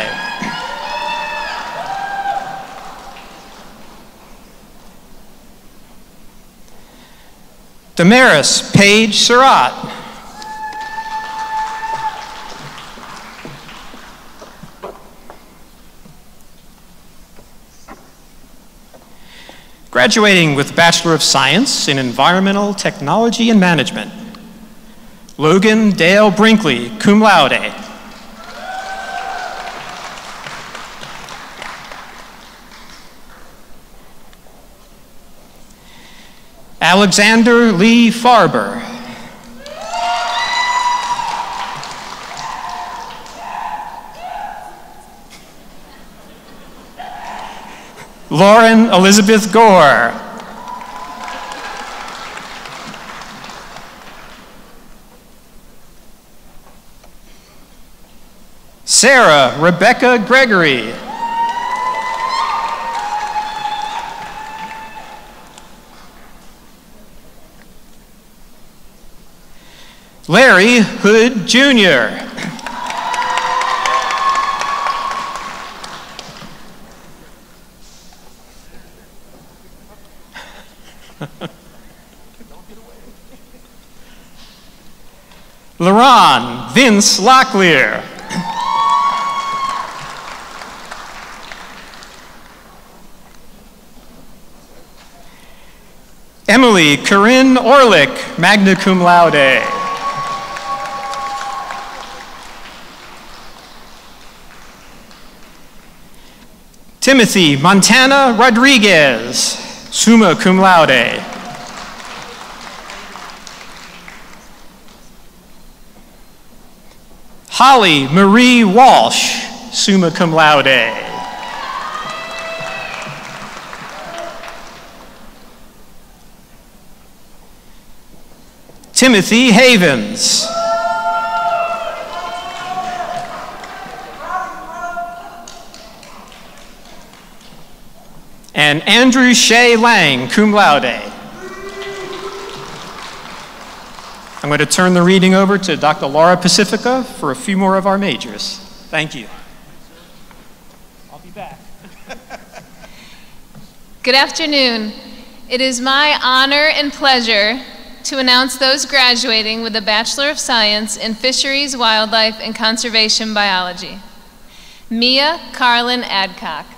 [SPEAKER 8] Damaris Paige Surratt. Graduating with Bachelor of Science in Environmental Technology and Management, Logan Dale Brinkley, cum laude. Alexander Lee Farber. Lauren Elizabeth Gore. Sarah Rebecca Gregory. Larry Hood Jr. Laron Vince Locklear. Emily Corinne Orlick, magna cum laude. Timothy Montana Rodriguez, summa cum laude. Holly Marie Walsh, summa cum laude. Timothy Havens. And Andrew Shea Lang, cum laude. I'm going to turn the reading over to Dr. Laura Pacifica for a few more of our majors. Thank you. I'll be back.
[SPEAKER 9] Good afternoon. It is my honor and pleasure to announce those graduating with a Bachelor of Science in Fisheries, Wildlife, and Conservation Biology. Mia Carlin Adcock.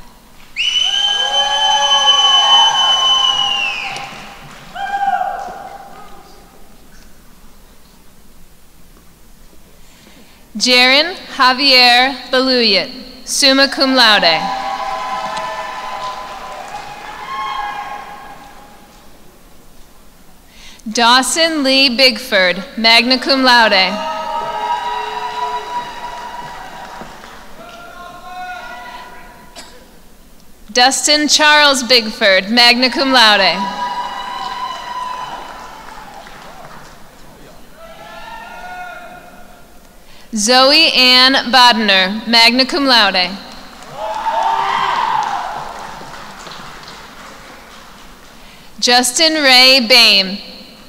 [SPEAKER 9] Jaron Javier Baluyat, summa cum laude. Dawson Lee Bigford, magna cum laude. Dustin Charles Bigford, magna cum laude. Zoe Ann Bodner, magna cum laude. Justin Ray Bame.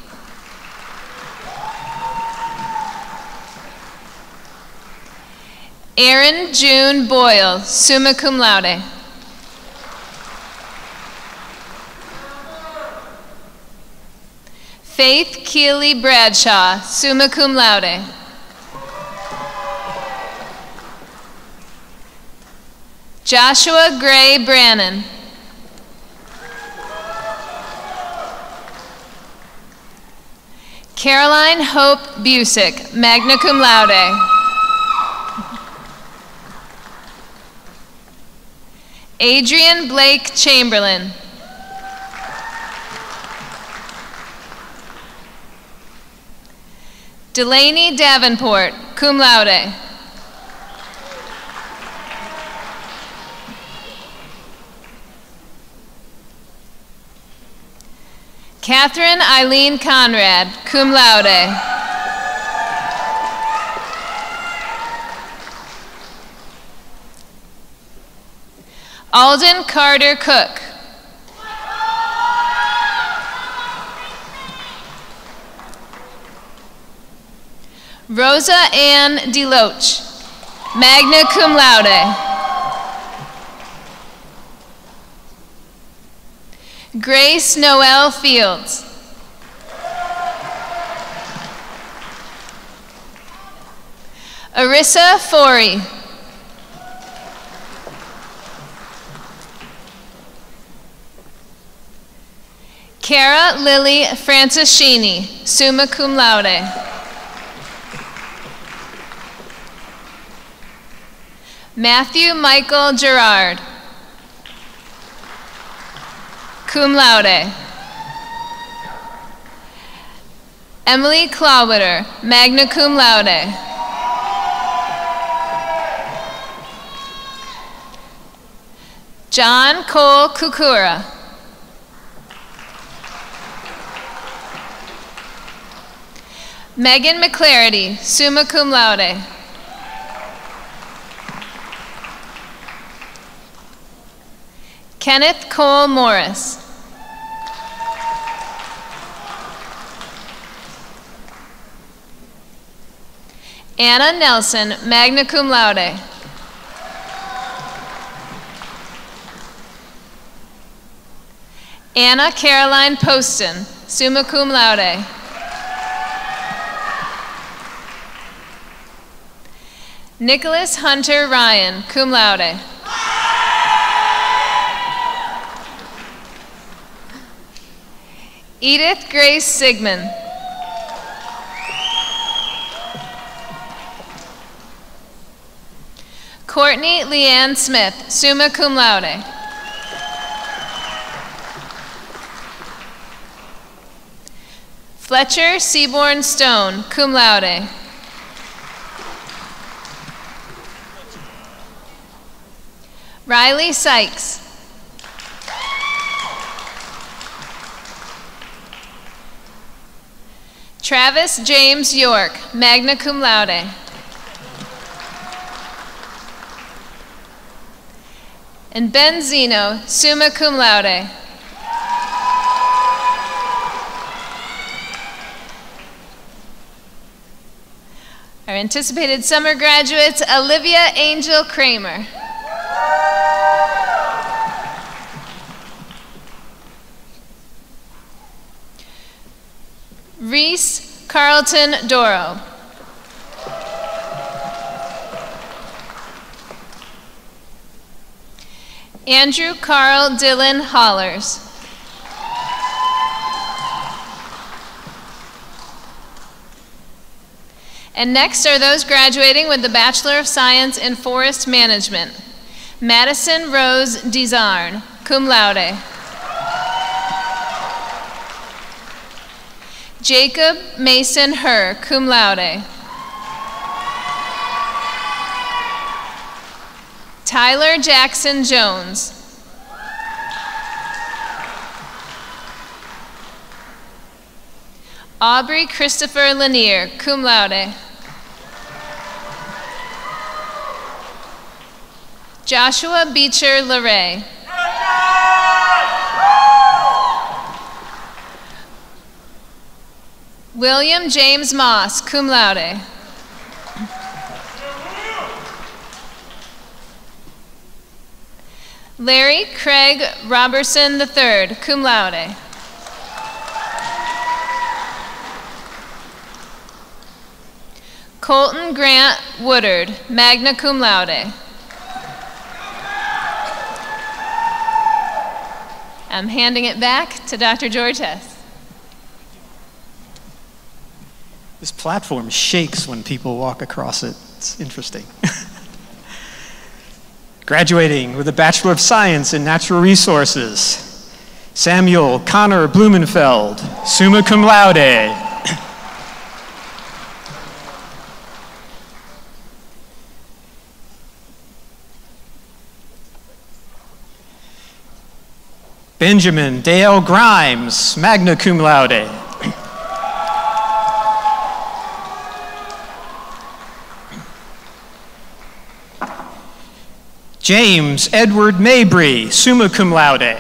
[SPEAKER 9] Erin June Boyle, summa cum laude. Faith Keeley Bradshaw, summa cum laude. Joshua Gray Brannon. Caroline Hope Busick, magna cum laude. Adrian Blake Chamberlain. Delaney Davenport, cum laude. Catherine Eileen Conrad, cum laude. Alden Carter Cook. Rosa Ann DeLoach, magna cum laude. Grace Noel Fields. Arissa Forey. Cara Lily Francischini, summa cum laude. Matthew Michael Gerard, cum laude. Emily Clawwitter, magna cum laude. John Cole Kukura. Megan McClarity, summa cum laude. Kenneth Cole Morris. Anna Nelson, magna cum laude. Anna Caroline Poston, summa cum laude. Nicholas Hunter Ryan, cum laude. Edith Grace Sigmund. Courtney Leanne Smith, summa cum laude. Fletcher Seaborn Stone, cum laude. Riley Sykes. Travis James York, magna cum laude. And Ben Zeno, summa cum laude. Our anticipated summer graduates, Olivia Angel Kramer. Reese Carlton Doro. Andrew Carl Dillon Hollers. And next are those graduating with the Bachelor of Science in Forest Management. Madison Rose Desarn, cum laude. Jacob Mason Herr, cum laude. Tyler Jackson Jones. Aubrey Christopher Lanier, cum laude. Joshua Beecher LeRae. William James Moss, cum laude. Larry Craig Robertson III, cum laude. Colton Grant Woodard, magna cum laude. I'm handing it back to Dr. George Hess.
[SPEAKER 8] This platform shakes when people walk across it. It's interesting. Graduating with a Bachelor of Science in Natural Resources, Samuel Connor Blumenfeld, summa cum laude. Benjamin Dale Grimes, magna cum laude. James Edward Mabry, summa cum laude.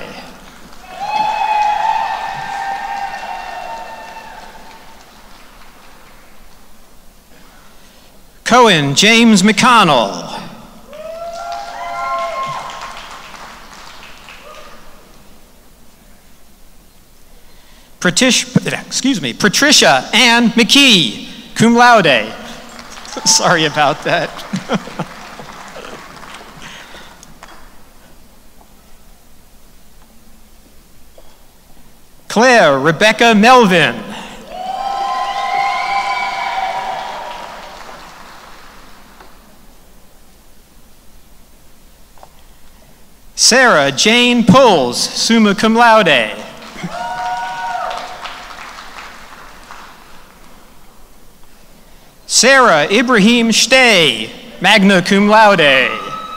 [SPEAKER 8] Cohen James McConnell. Patricia Ann McKee, cum laude. Sorry about that. Claire Rebecca Melvin. Sarah Jane Pulls, summa cum laude. Sarah Ibrahim Shtay, magna cum laude.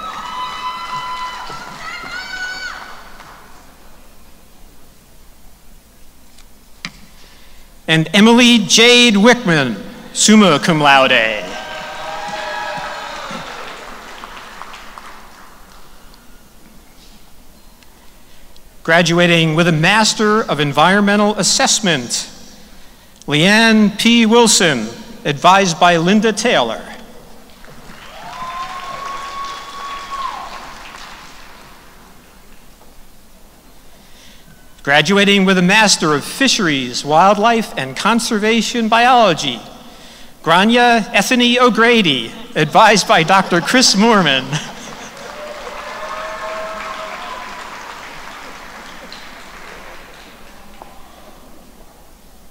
[SPEAKER 8] And Emily Jade Wickman, summa cum laude. Graduating with a Master of Environmental Assessment, Leanne P. Wilson, advised by Linda Taylor. Graduating with a Master of Fisheries, Wildlife, and Conservation Biology, Grania Ethany O'Grady, advised by Dr. Chris Moorman.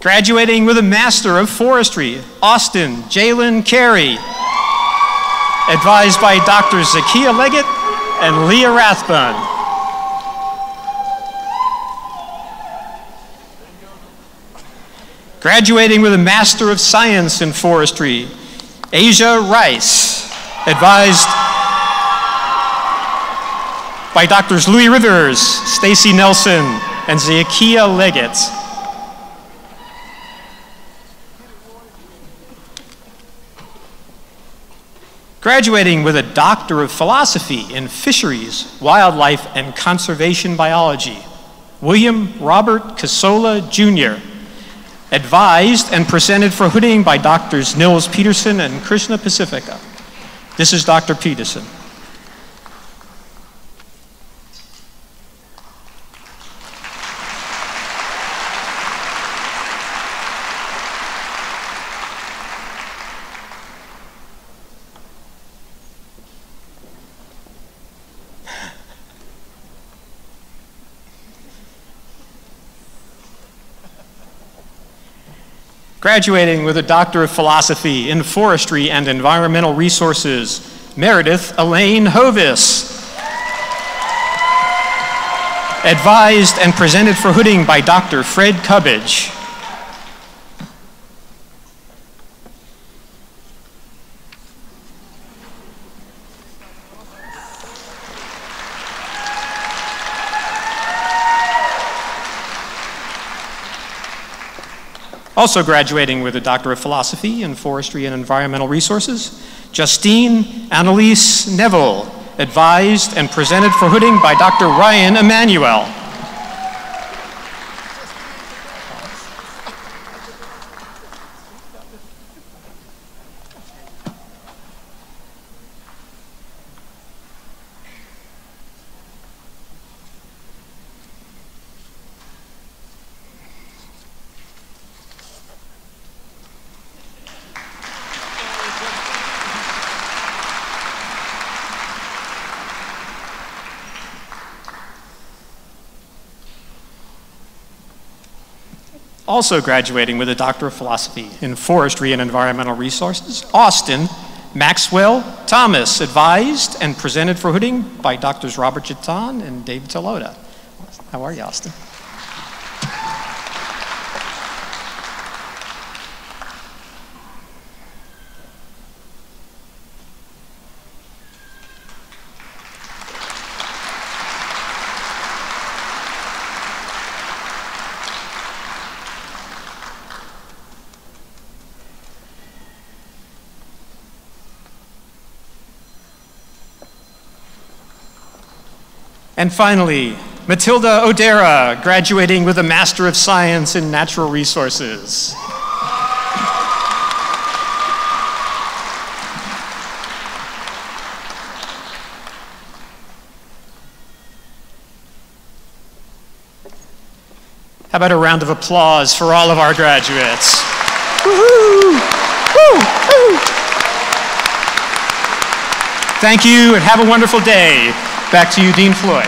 [SPEAKER 8] Graduating with a Master of Forestry, Austin Jalen Carey, advised by Dr. Zakiya Leggett and Leah Rathbun. Graduating with a Master of Science in Forestry, Asia Rice, advised by Drs. Louis Rivers, Stacy Nelson, and Zakiya Leggett. Graduating with a Doctor of Philosophy in Fisheries, Wildlife, and Conservation Biology, William Robert Casola, Jr., advised and presented for hooding by Drs. Nils Peterson and Krishna Pacifica. This is Dr. Peterson. Graduating with a Doctor of Philosophy in Forestry and Environmental Resources, Meredith Elaine Hovis. Advised and presented for hooding by Dr. Fred Cubbage. Also graduating with a Doctor of Philosophy in Forestry and Environmental Resources, Justine Annalise Neville, advised and presented for hooding by Dr. Ryan Emanuel. Also graduating with a Doctor of Philosophy in Forestry and Environmental Resources, Austin Maxwell Thomas, advised and presented for hooding by Drs. Robert Jatan and David Toloda. How are you, Austin? And finally, Matilda Odera, graduating with a Master of Science in Natural Resources. How about a round of applause for all of our graduates? Woo-hoo! Woo! Thank you and have a wonderful day. Back to you, Dean Floyd.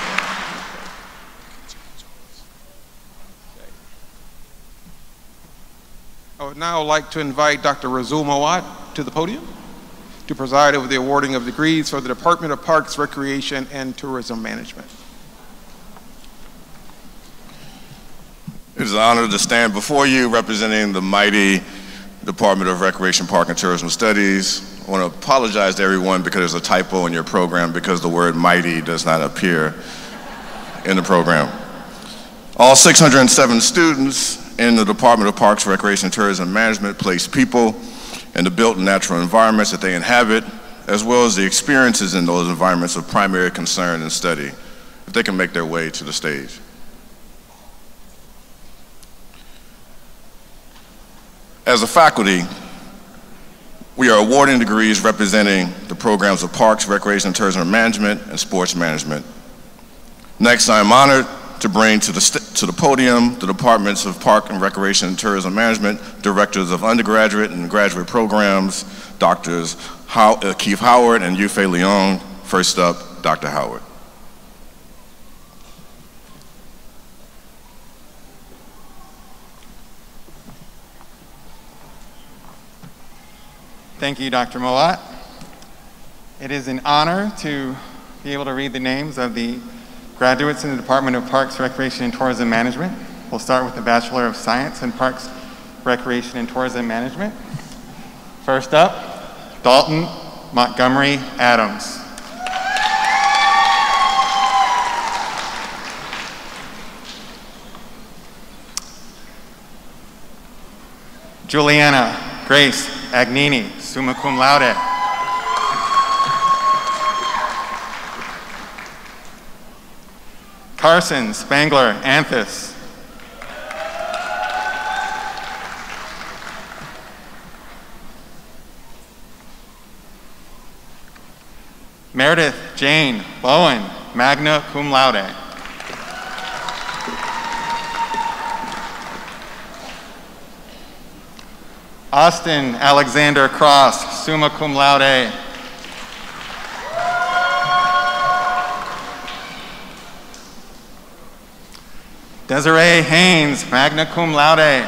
[SPEAKER 1] I would now like to invite Dr. Razul Mawat to the podium to preside over the awarding of degrees for the Department of Parks, Recreation, and Tourism Management.
[SPEAKER 10] It is an honor to stand before you representing the mighty Department of Recreation, Park, and Tourism Studies. I want to apologize to everyone because there's a typo in your program because the word mighty does not appear in the program. All 607 students in the Department of Parks, Recreation, and Tourism Management place people in the built and natural environments that they inhabit, as well as the experiences in those environments of primary concern and study, if they can make their way to the stage. As a faculty, we are awarding degrees representing the programs of Parks, Recreation, and Tourism Management, and Sports Management. Next, I am honored to bring to the podium the Departments of Park and Recreation and Tourism Management, Directors of Undergraduate and Graduate Programs, Drs. Keith Howard and Yufei Leong. First up, Dr. Howard.
[SPEAKER 11] Thank you, Dr. Mowat. It is an honor to be able to read the names of the graduates in the Department of Parks, Recreation, and Tourism Management. We'll start with the Bachelor of Science in Parks, Recreation, and Tourism Management. First up, Dalton Montgomery Adams. Juliana Grace Agnini, summa cum laude. Carson Spangler Anthus. Meredith Jane Bowen, magna cum laude. Austin Alexander Cross, summa cum laude. Desiree Haynes, magna cum laude.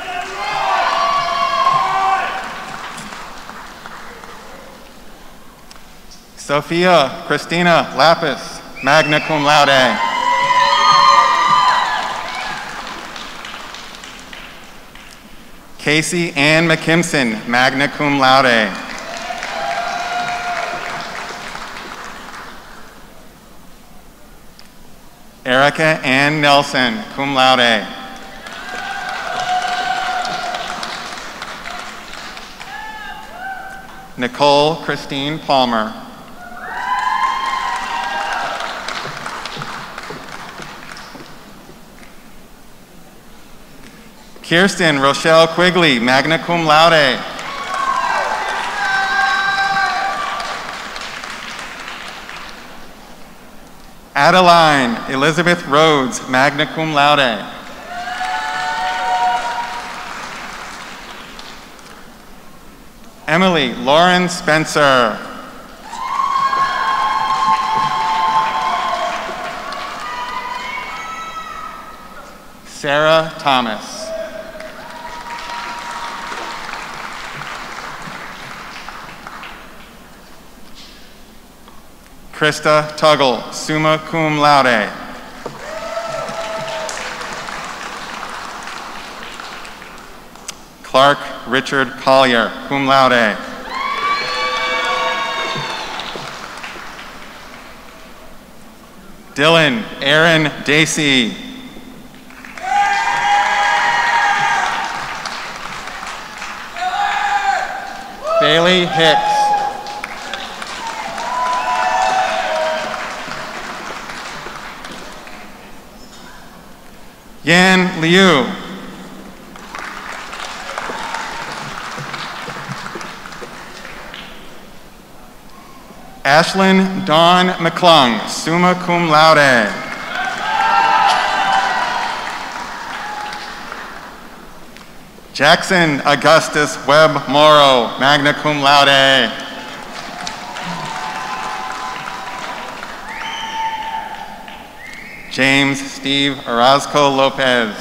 [SPEAKER 11] Sophia Christina Lapis, magna cum laude. Casey Ann McKimson, magna cum laude. Erica Ann Nelson, cum laude. Nicole Christine Palmer. Kirsten Rochelle Quigley, magna cum laude. Adeline Elizabeth Rhodes, magna cum laude. Emily Lauren Spencer. Sarah Thomas. Krista Tuggle, summa cum laude. Clark Richard Collier, cum laude. Dylan Aaron Dacey. Bailey Hicks. Yan Liu. Ashlyn Dawn McClung, summa cum laude. Jackson Augustus Webb Morrow, magna cum laude. James Steve Orozco Lopez.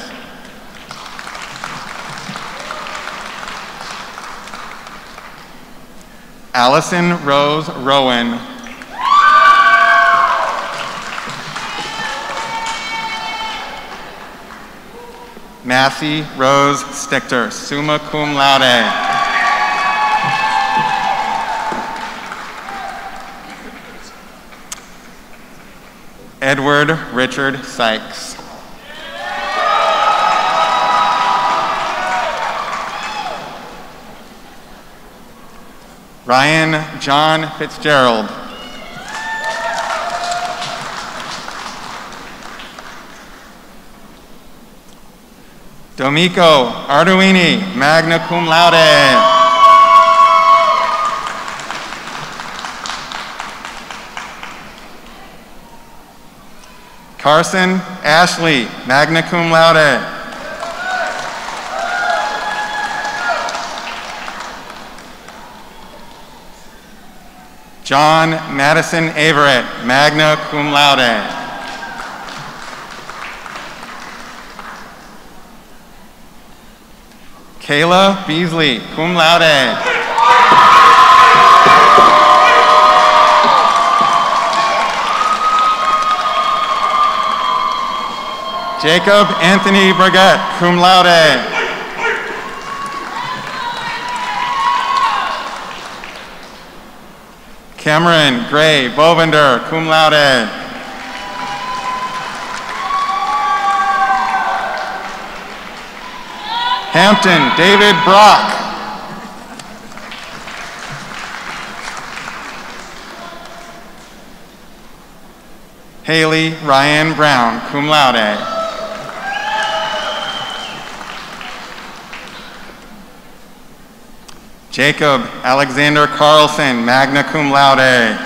[SPEAKER 11] Allison Rose Rowan. Massey Rose Stichter, summa cum laude. Edward Richard Sykes. Ryan John Fitzgerald. Domiko Arduini, magna cum laude. Carson Ashley, magna cum laude. John Madison Averett, magna cum laude. Kayla Beasley, cum laude. Jacob Anthony Burgett, cum laude. Cameron Gray Bovender, cum laude. Hampton David Brock. Haley Ryan Brown, cum laude. Jacob Alexander Carlson, magna cum laude.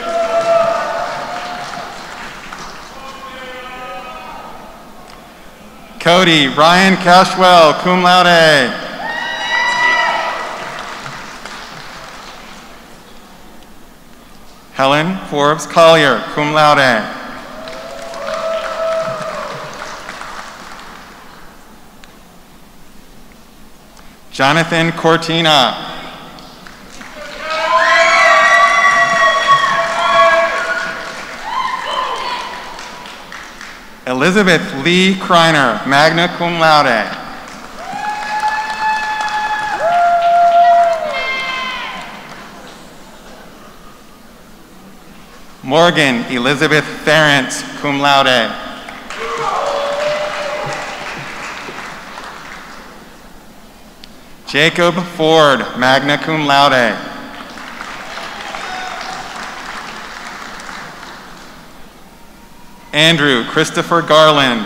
[SPEAKER 11] Cody Ryan Cashwell, cum laude. Helen Forbes Collier, cum laude. Jonathan Cortina. Elizabeth Lee Kreiner, magna cum laude. Morgan Elizabeth Ference, cum laude. Jacob Ford, magna cum laude. Andrew Christopher Garland.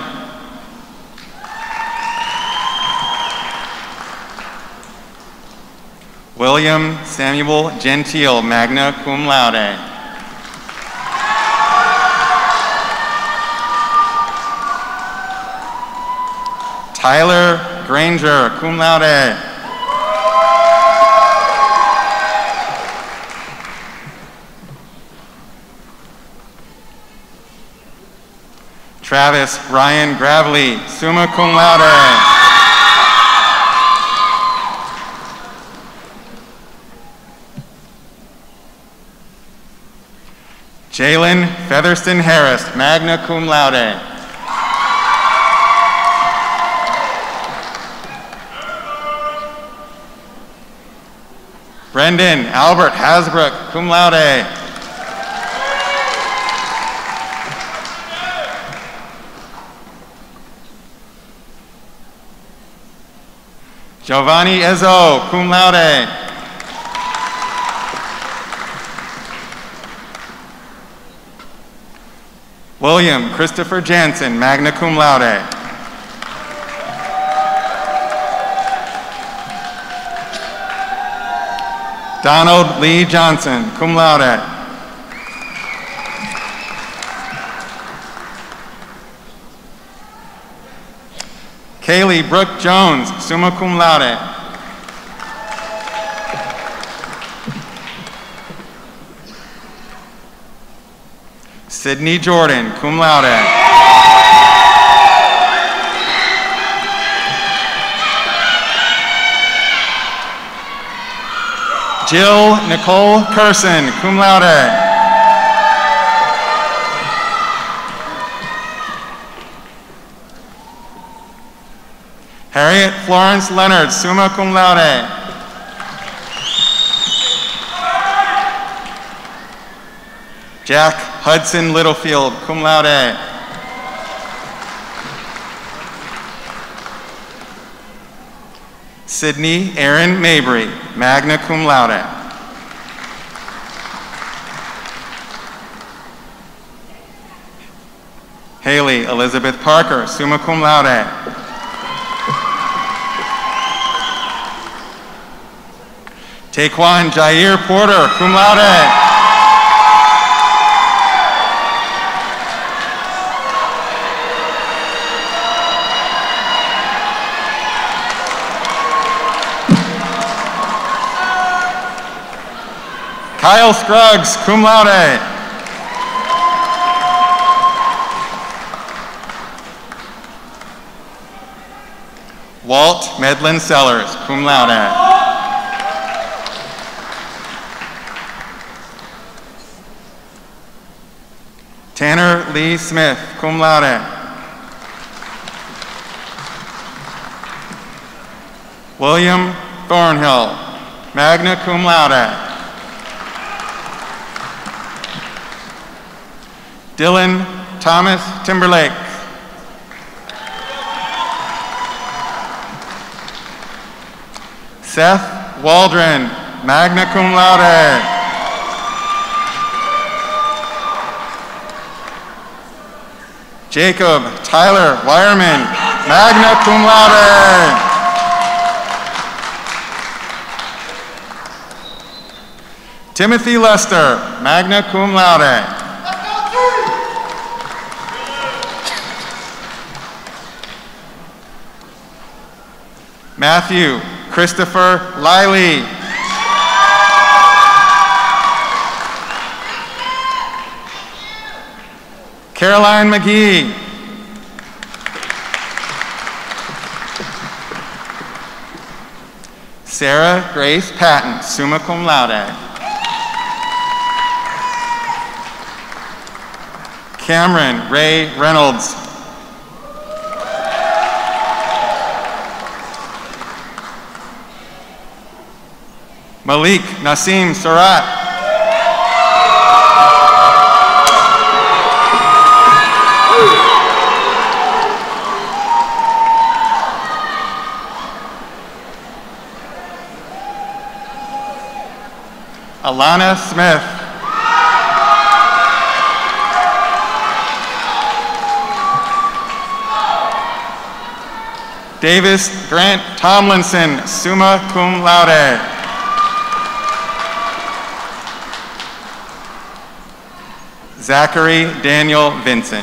[SPEAKER 11] William Samuel Gentile, magna cum laude. Tyler Granger, cum laude. Travis Ryan Gravely, summa cum laude. Jalen Featherston Harris, magna cum laude. Brendan Albert Hasbrook, cum laude. Giovanni Ezzo, cum laude. William Christopher Jansen, magna cum laude. Donald Lee Johnson, cum laude. Kaylee Brooke Jones, summa cum laude. Sydney Jordan, cum laude. Jill Nicole Curson, cum laude. Harriet Florence Leonard, summa cum laude. Jack Hudson Littlefield, cum laude. Sydney Aaron Mabry, magna cum laude. Haley Elizabeth Parker, summa cum laude. Taquan Jair Porter, cum laude. Kyle Scruggs, cum laude. Walt Medlin Sellers, cum laude. Tanner Lee Smith, cum laude. William Thornhill, magna cum laude. Dylan Thomas Timberlake. Seth Waldron, magna cum laude. Jacob Tyler Wireman, magna cum laude. Timothy Lester, magna cum laude. Matthew Christopher Liley. Caroline McGee. Sarah Grace Patton, summa cum laude. Cameron Ray Reynolds. Malik Nassim Sarat. Alana Smith. Davis Grant Tomlinson, summa cum laude. Zachary Daniel Vincent.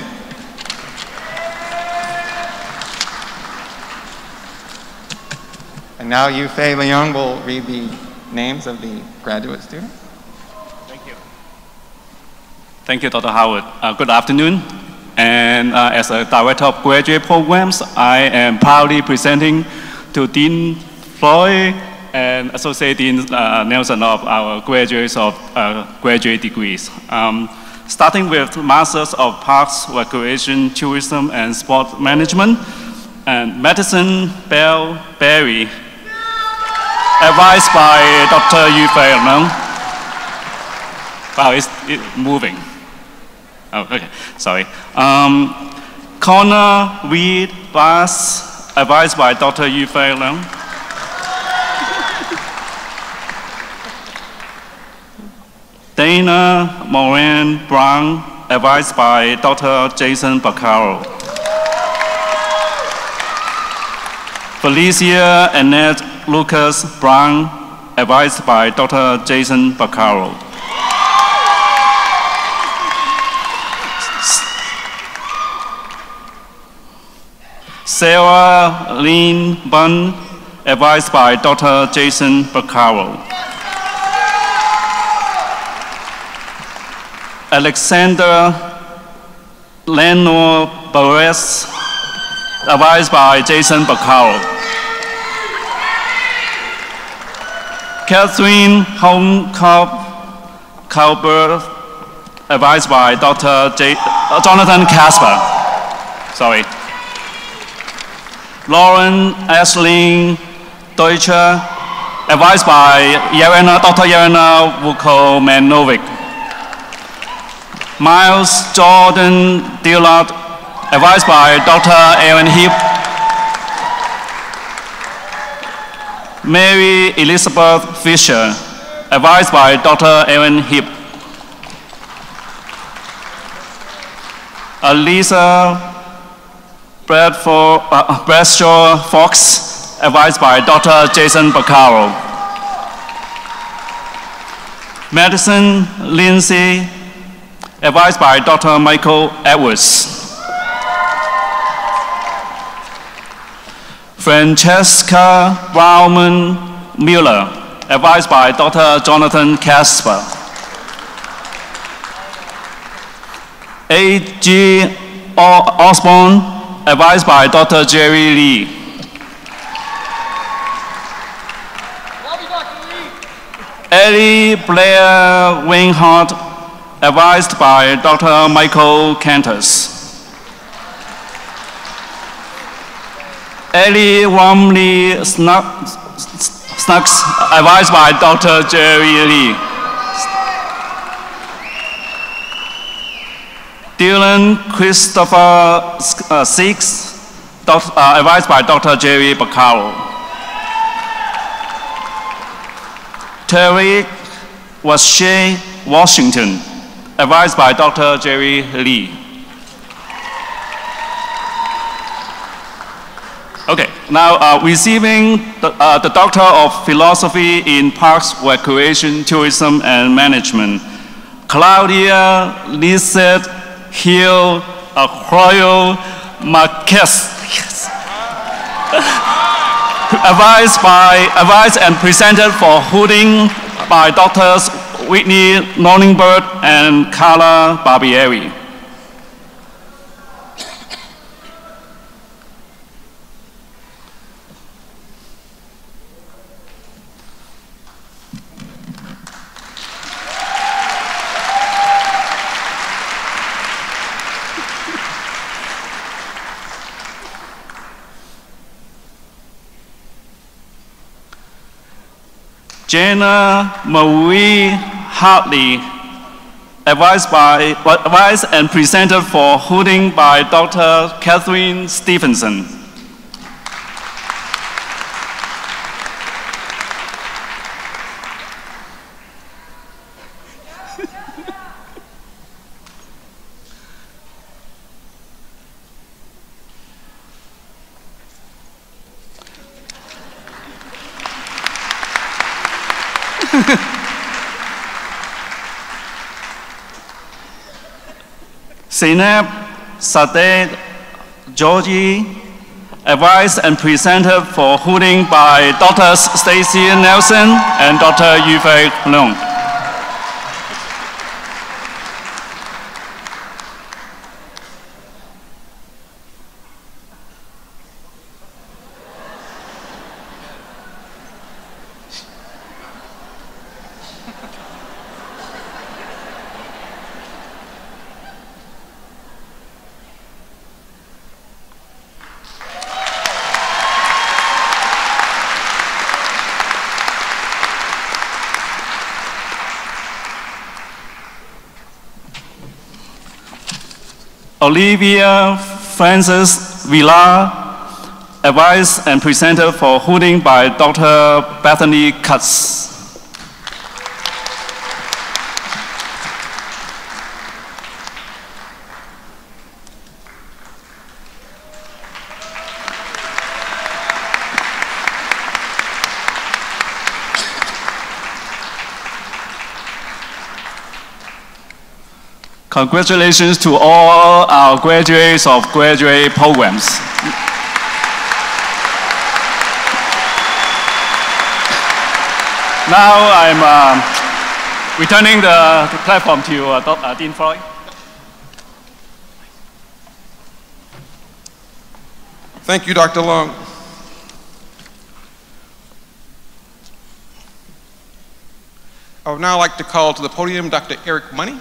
[SPEAKER 11] And now you, Fei Leung, will read the names of the graduate students.
[SPEAKER 12] Thank you. Thank you, Dr. Howard. Good afternoon. And as a Director of Graduate Programs, I am proudly presenting to Dean Floyd and Associate Dean Nelson of our graduates of graduate degrees. Starting with Masters of Parks, Recreation, Tourism, and Sport Management, and Madison Bell Berry, advised by Dr. Yu Fei Leung. Wow, it's moving. Oh, okay, sorry. Connor Reed Bass, advised by Dr. Yu Fei Leung. Dana Moran Brown, advised by Dr. Jason Baccaro. Felicia Annette Lucas Brown, advised by Dr. Jason Baccaro. Sarah Lynn Bunn, advised by Dr. Jason Baccaro. Alexander Lenore Barres, advised by Jason Baccaro. Catherine Colbert, advised by Dr. Jonathan Casper. Sorry. Lauren Ashling Deutscher, advised by Dr. Jelena Vukomanovic. Miles Jordan Dillard, advised by Dr. Aaron Heap. Mary Elizabeth Fisher, advised by Dr. Aaron Heap. Alisa Bradshaw Fox, advised by Dr. Jason Baccaro. Madison Lindsay, advised by Dr. Michael Edwards. Francesca Bauman Mueller, advised by Dr. Jonathan Casper. A.G. Osborne, advised by Dr. Jerry Lee. Ellie Blair Winghart, advised by Dr. Michael Cantus. Ellie Romley Snacks, advised by Dr. Jerry Lee. Dylan Christopher Six, advised by Dr. Jerry Baccaro. Terry Washay Washington, advised by Dr. Jerry Lee. Okay, now receiving the Doctor of Philosophy in Parks, Recreation, Tourism, and Management, Claudia Lizette Hill Arroyo Marquez. Yes. Advised and presented for holding by Doctors Whitney Nollingberg and Carla Barbieri. Jenna Marie Hartley, advised and presented for holding by Dr. Catherine Stevenson. Zainab Sadeh Georgie, advised and presented for holding by Drs. Stacy Nelson and Dr. Yufei Leung. Olivia Frances Villar, advised and presented for holding by Dr. Bethany Katz. Congratulations to all our graduates of graduate programs. Now I'm returning the platform to Dean Floyd.
[SPEAKER 1] Thank you, Dr. Leung. I would now like to call to the podium Dr. Eric Money.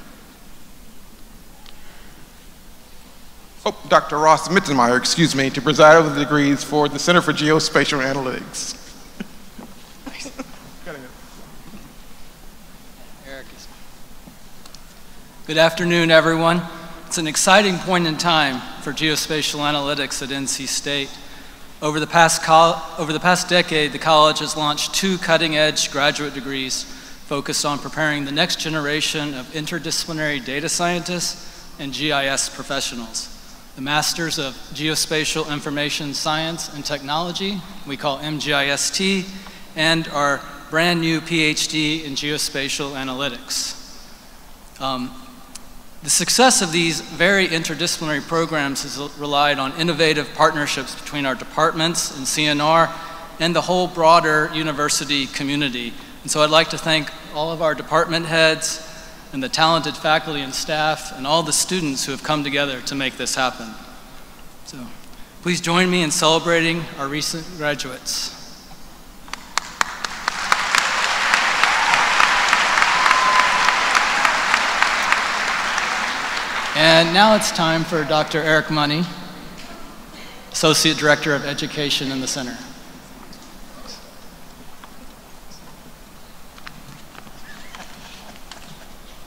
[SPEAKER 1] Oh, Dr. Ross Mittenmeyer, excuse me, to preside over the degrees for the Center for Geospatial Analytics.
[SPEAKER 13] Good afternoon, everyone. It's an exciting point in time for geospatial analytics at NC State. Over the past decade, the college has launched 2 cutting-edge graduate degrees focused on preparing the next generation of interdisciplinary data scientists and GIS professionals. The Masters of Geospatial Information Science and Technology, we call MGIST, and our brand new PhD in Geospatial Analytics. The success of these very interdisciplinary programs has relied on innovative partnerships between our departments and CNR and the whole broader university community. And so I'd like to thank all of our department heads and the talented faculty and staff and all the students who have come together to make this happen. So please join me in celebrating our recent graduates. And now it's time for Dr. Eric Money, Associate Director of Education in the Center.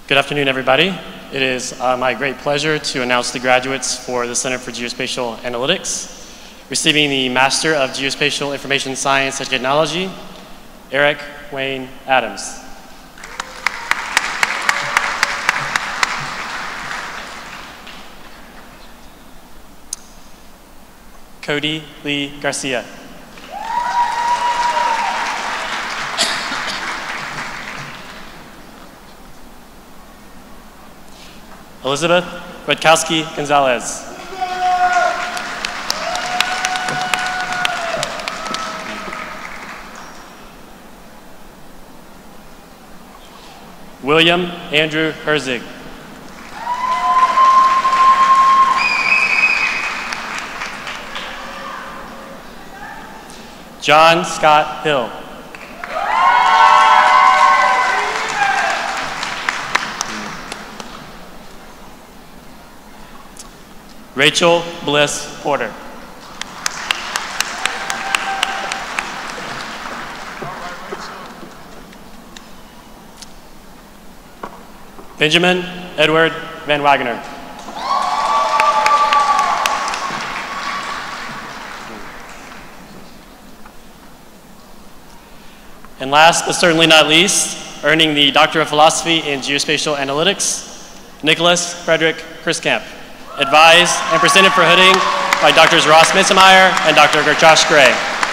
[SPEAKER 14] Good afternoon, everybody. It is my great pleasure to announce the graduates for the Center for Geospatial Analytics. Receiving the Master of Geospatial Information Science and Technology, Eric Wayne Adams. Cody Lee Garcia. Elizabeth Redkowski Gonzalez. William Andrew Herzig. John Scott Hill. Rachel Bliss Porter. Benjamin Edward Van Wagner. And last but certainly not least, earning the Doctor of Philosophy in Geospatial Analytics, Nicholas Frederick Chriskamp. Advised and presented for hooding by Drs. Ross Mitzemeyer and Dr. Josh Gray.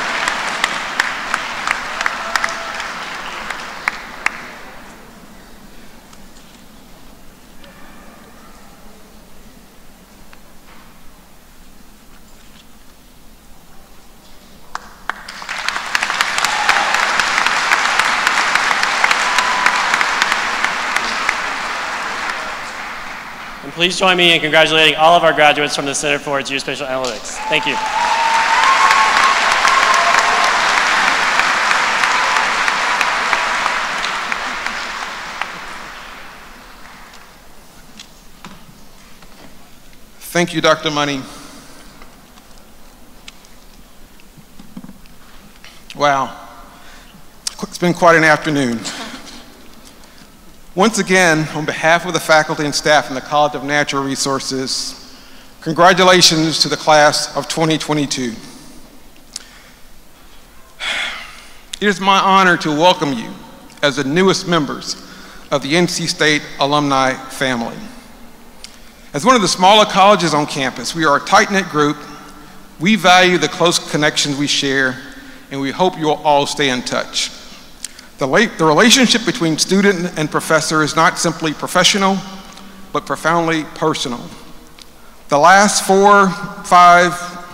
[SPEAKER 14] Please join me in congratulating all of our graduates from the Center for Geospatial Analytics. Thank you.
[SPEAKER 1] Thank you, Dr. Money. Wow, it's been quite an afternoon. Once again, on behalf of the faculty and staff in the College of Natural Resources, congratulations to the class of 2022. It is my honor to welcome you as the newest members of the NC State alumni family. As one of the smaller colleges on campus, we are a tight-knit group. We value the close connections we share, and we hope you'll all stay in touch. The relationship between student and professor is not simply professional, but profoundly personal. The last 4, 5,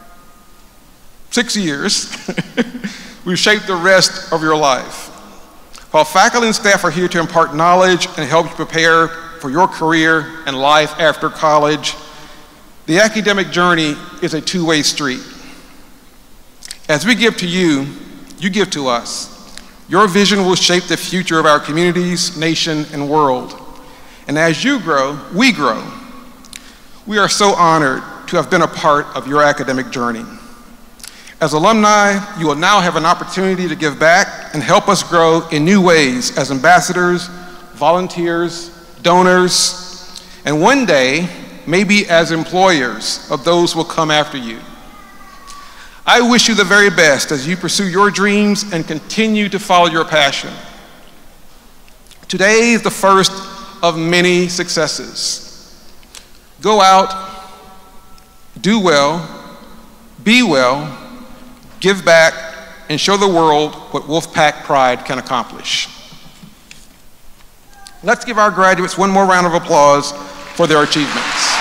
[SPEAKER 1] 6 years, we've shaped the rest of your life. While faculty and staff are here to impart knowledge and help you prepare for your career and life after college, the academic journey is a two-way street. As we give to you, you give to us. Your vision will shape the future of our communities, nation, and world. And as you grow, we grow. We are so honored to have been a part of your academic journey. As alumni, you will now have an opportunity to give back and help us grow in new ways as ambassadors, volunteers, donors, and one day, maybe as employers of those who will come after you. I wish you the very best as you pursue your dreams and continue to follow your passion. Today is the first of many successes. Go out, do well, be well, give back, and show the world what Wolfpack Pride can accomplish. Let's give our graduates one more round of applause for their achievements.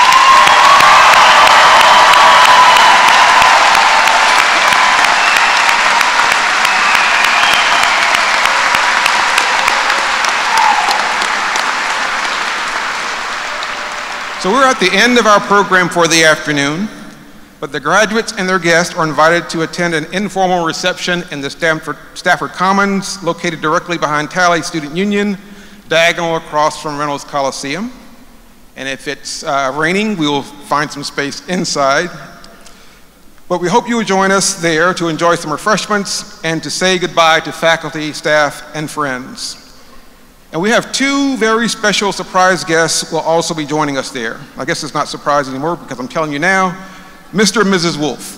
[SPEAKER 1] So we're at the end of our program for the afternoon, but the graduates and their guests are invited to attend an informal reception in the Stafford Commons, located directly behind Tally Student Union, diagonal across from Reynolds Coliseum. And if it's raining, we will find some space inside. But we hope you will join us there to enjoy some refreshments and to say goodbye to faculty, staff, and friends. And we have two very special surprise guests who will also be joining us there. I guess it's not surprise anymore because I'm telling you now, Mr. and Mrs. Wolf.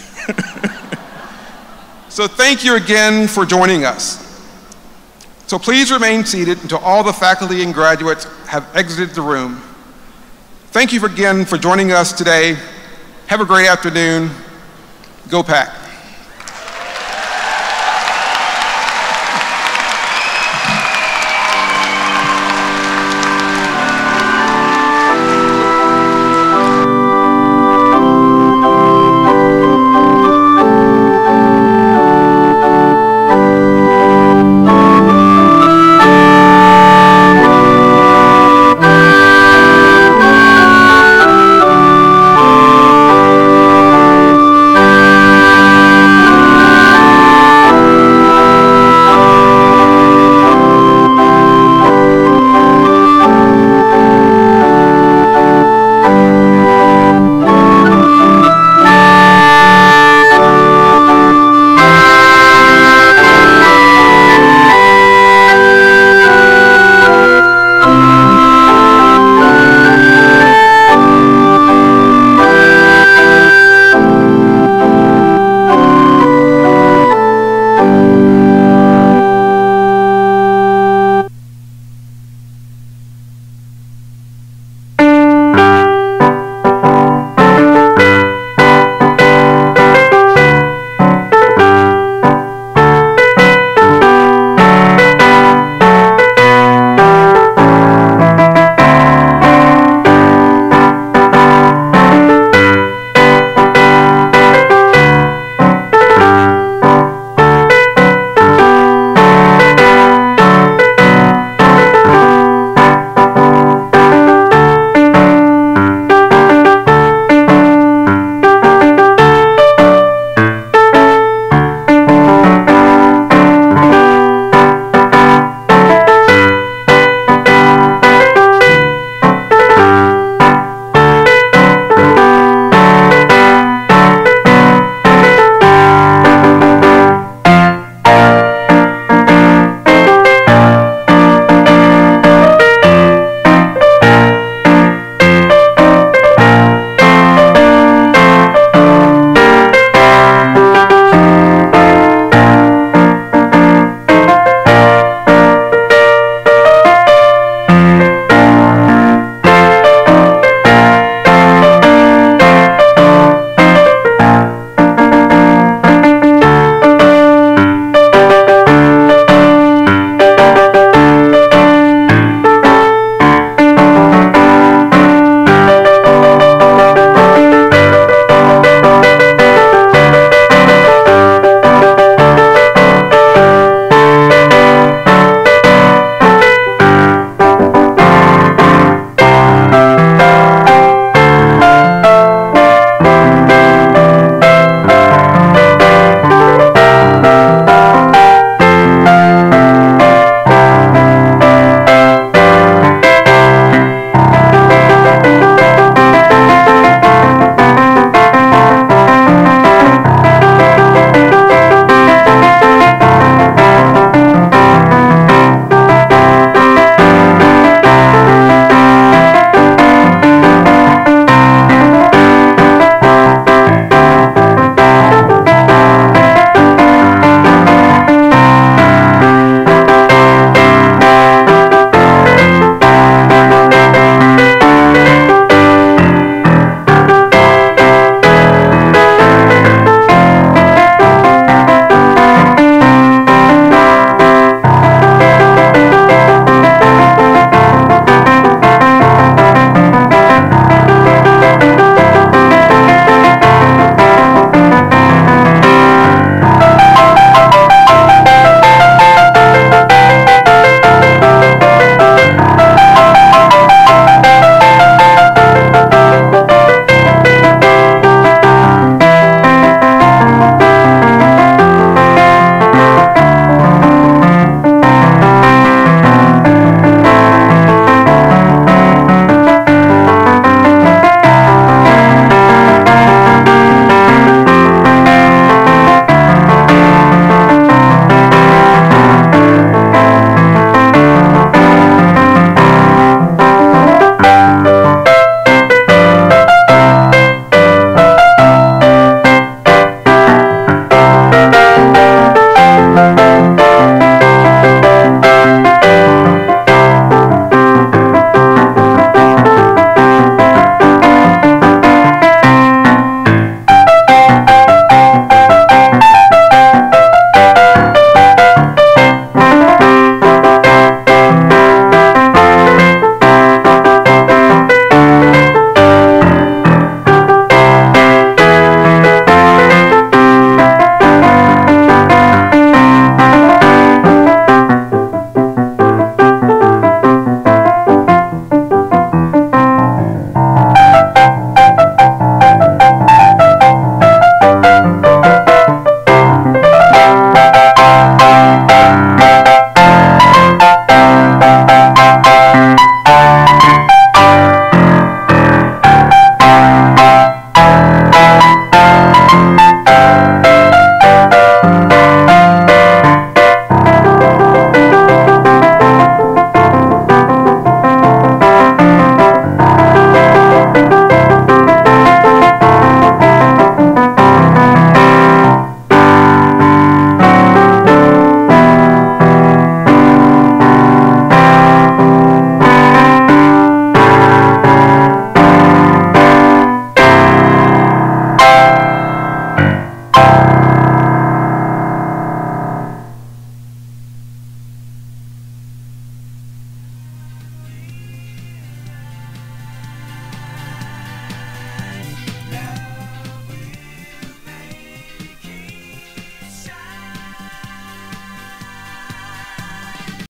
[SPEAKER 1] So thank you again for joining us. So please remain seated until all the faculty and graduates have exited the room. Thank you again for joining us today. Have a great afternoon. Go Pack.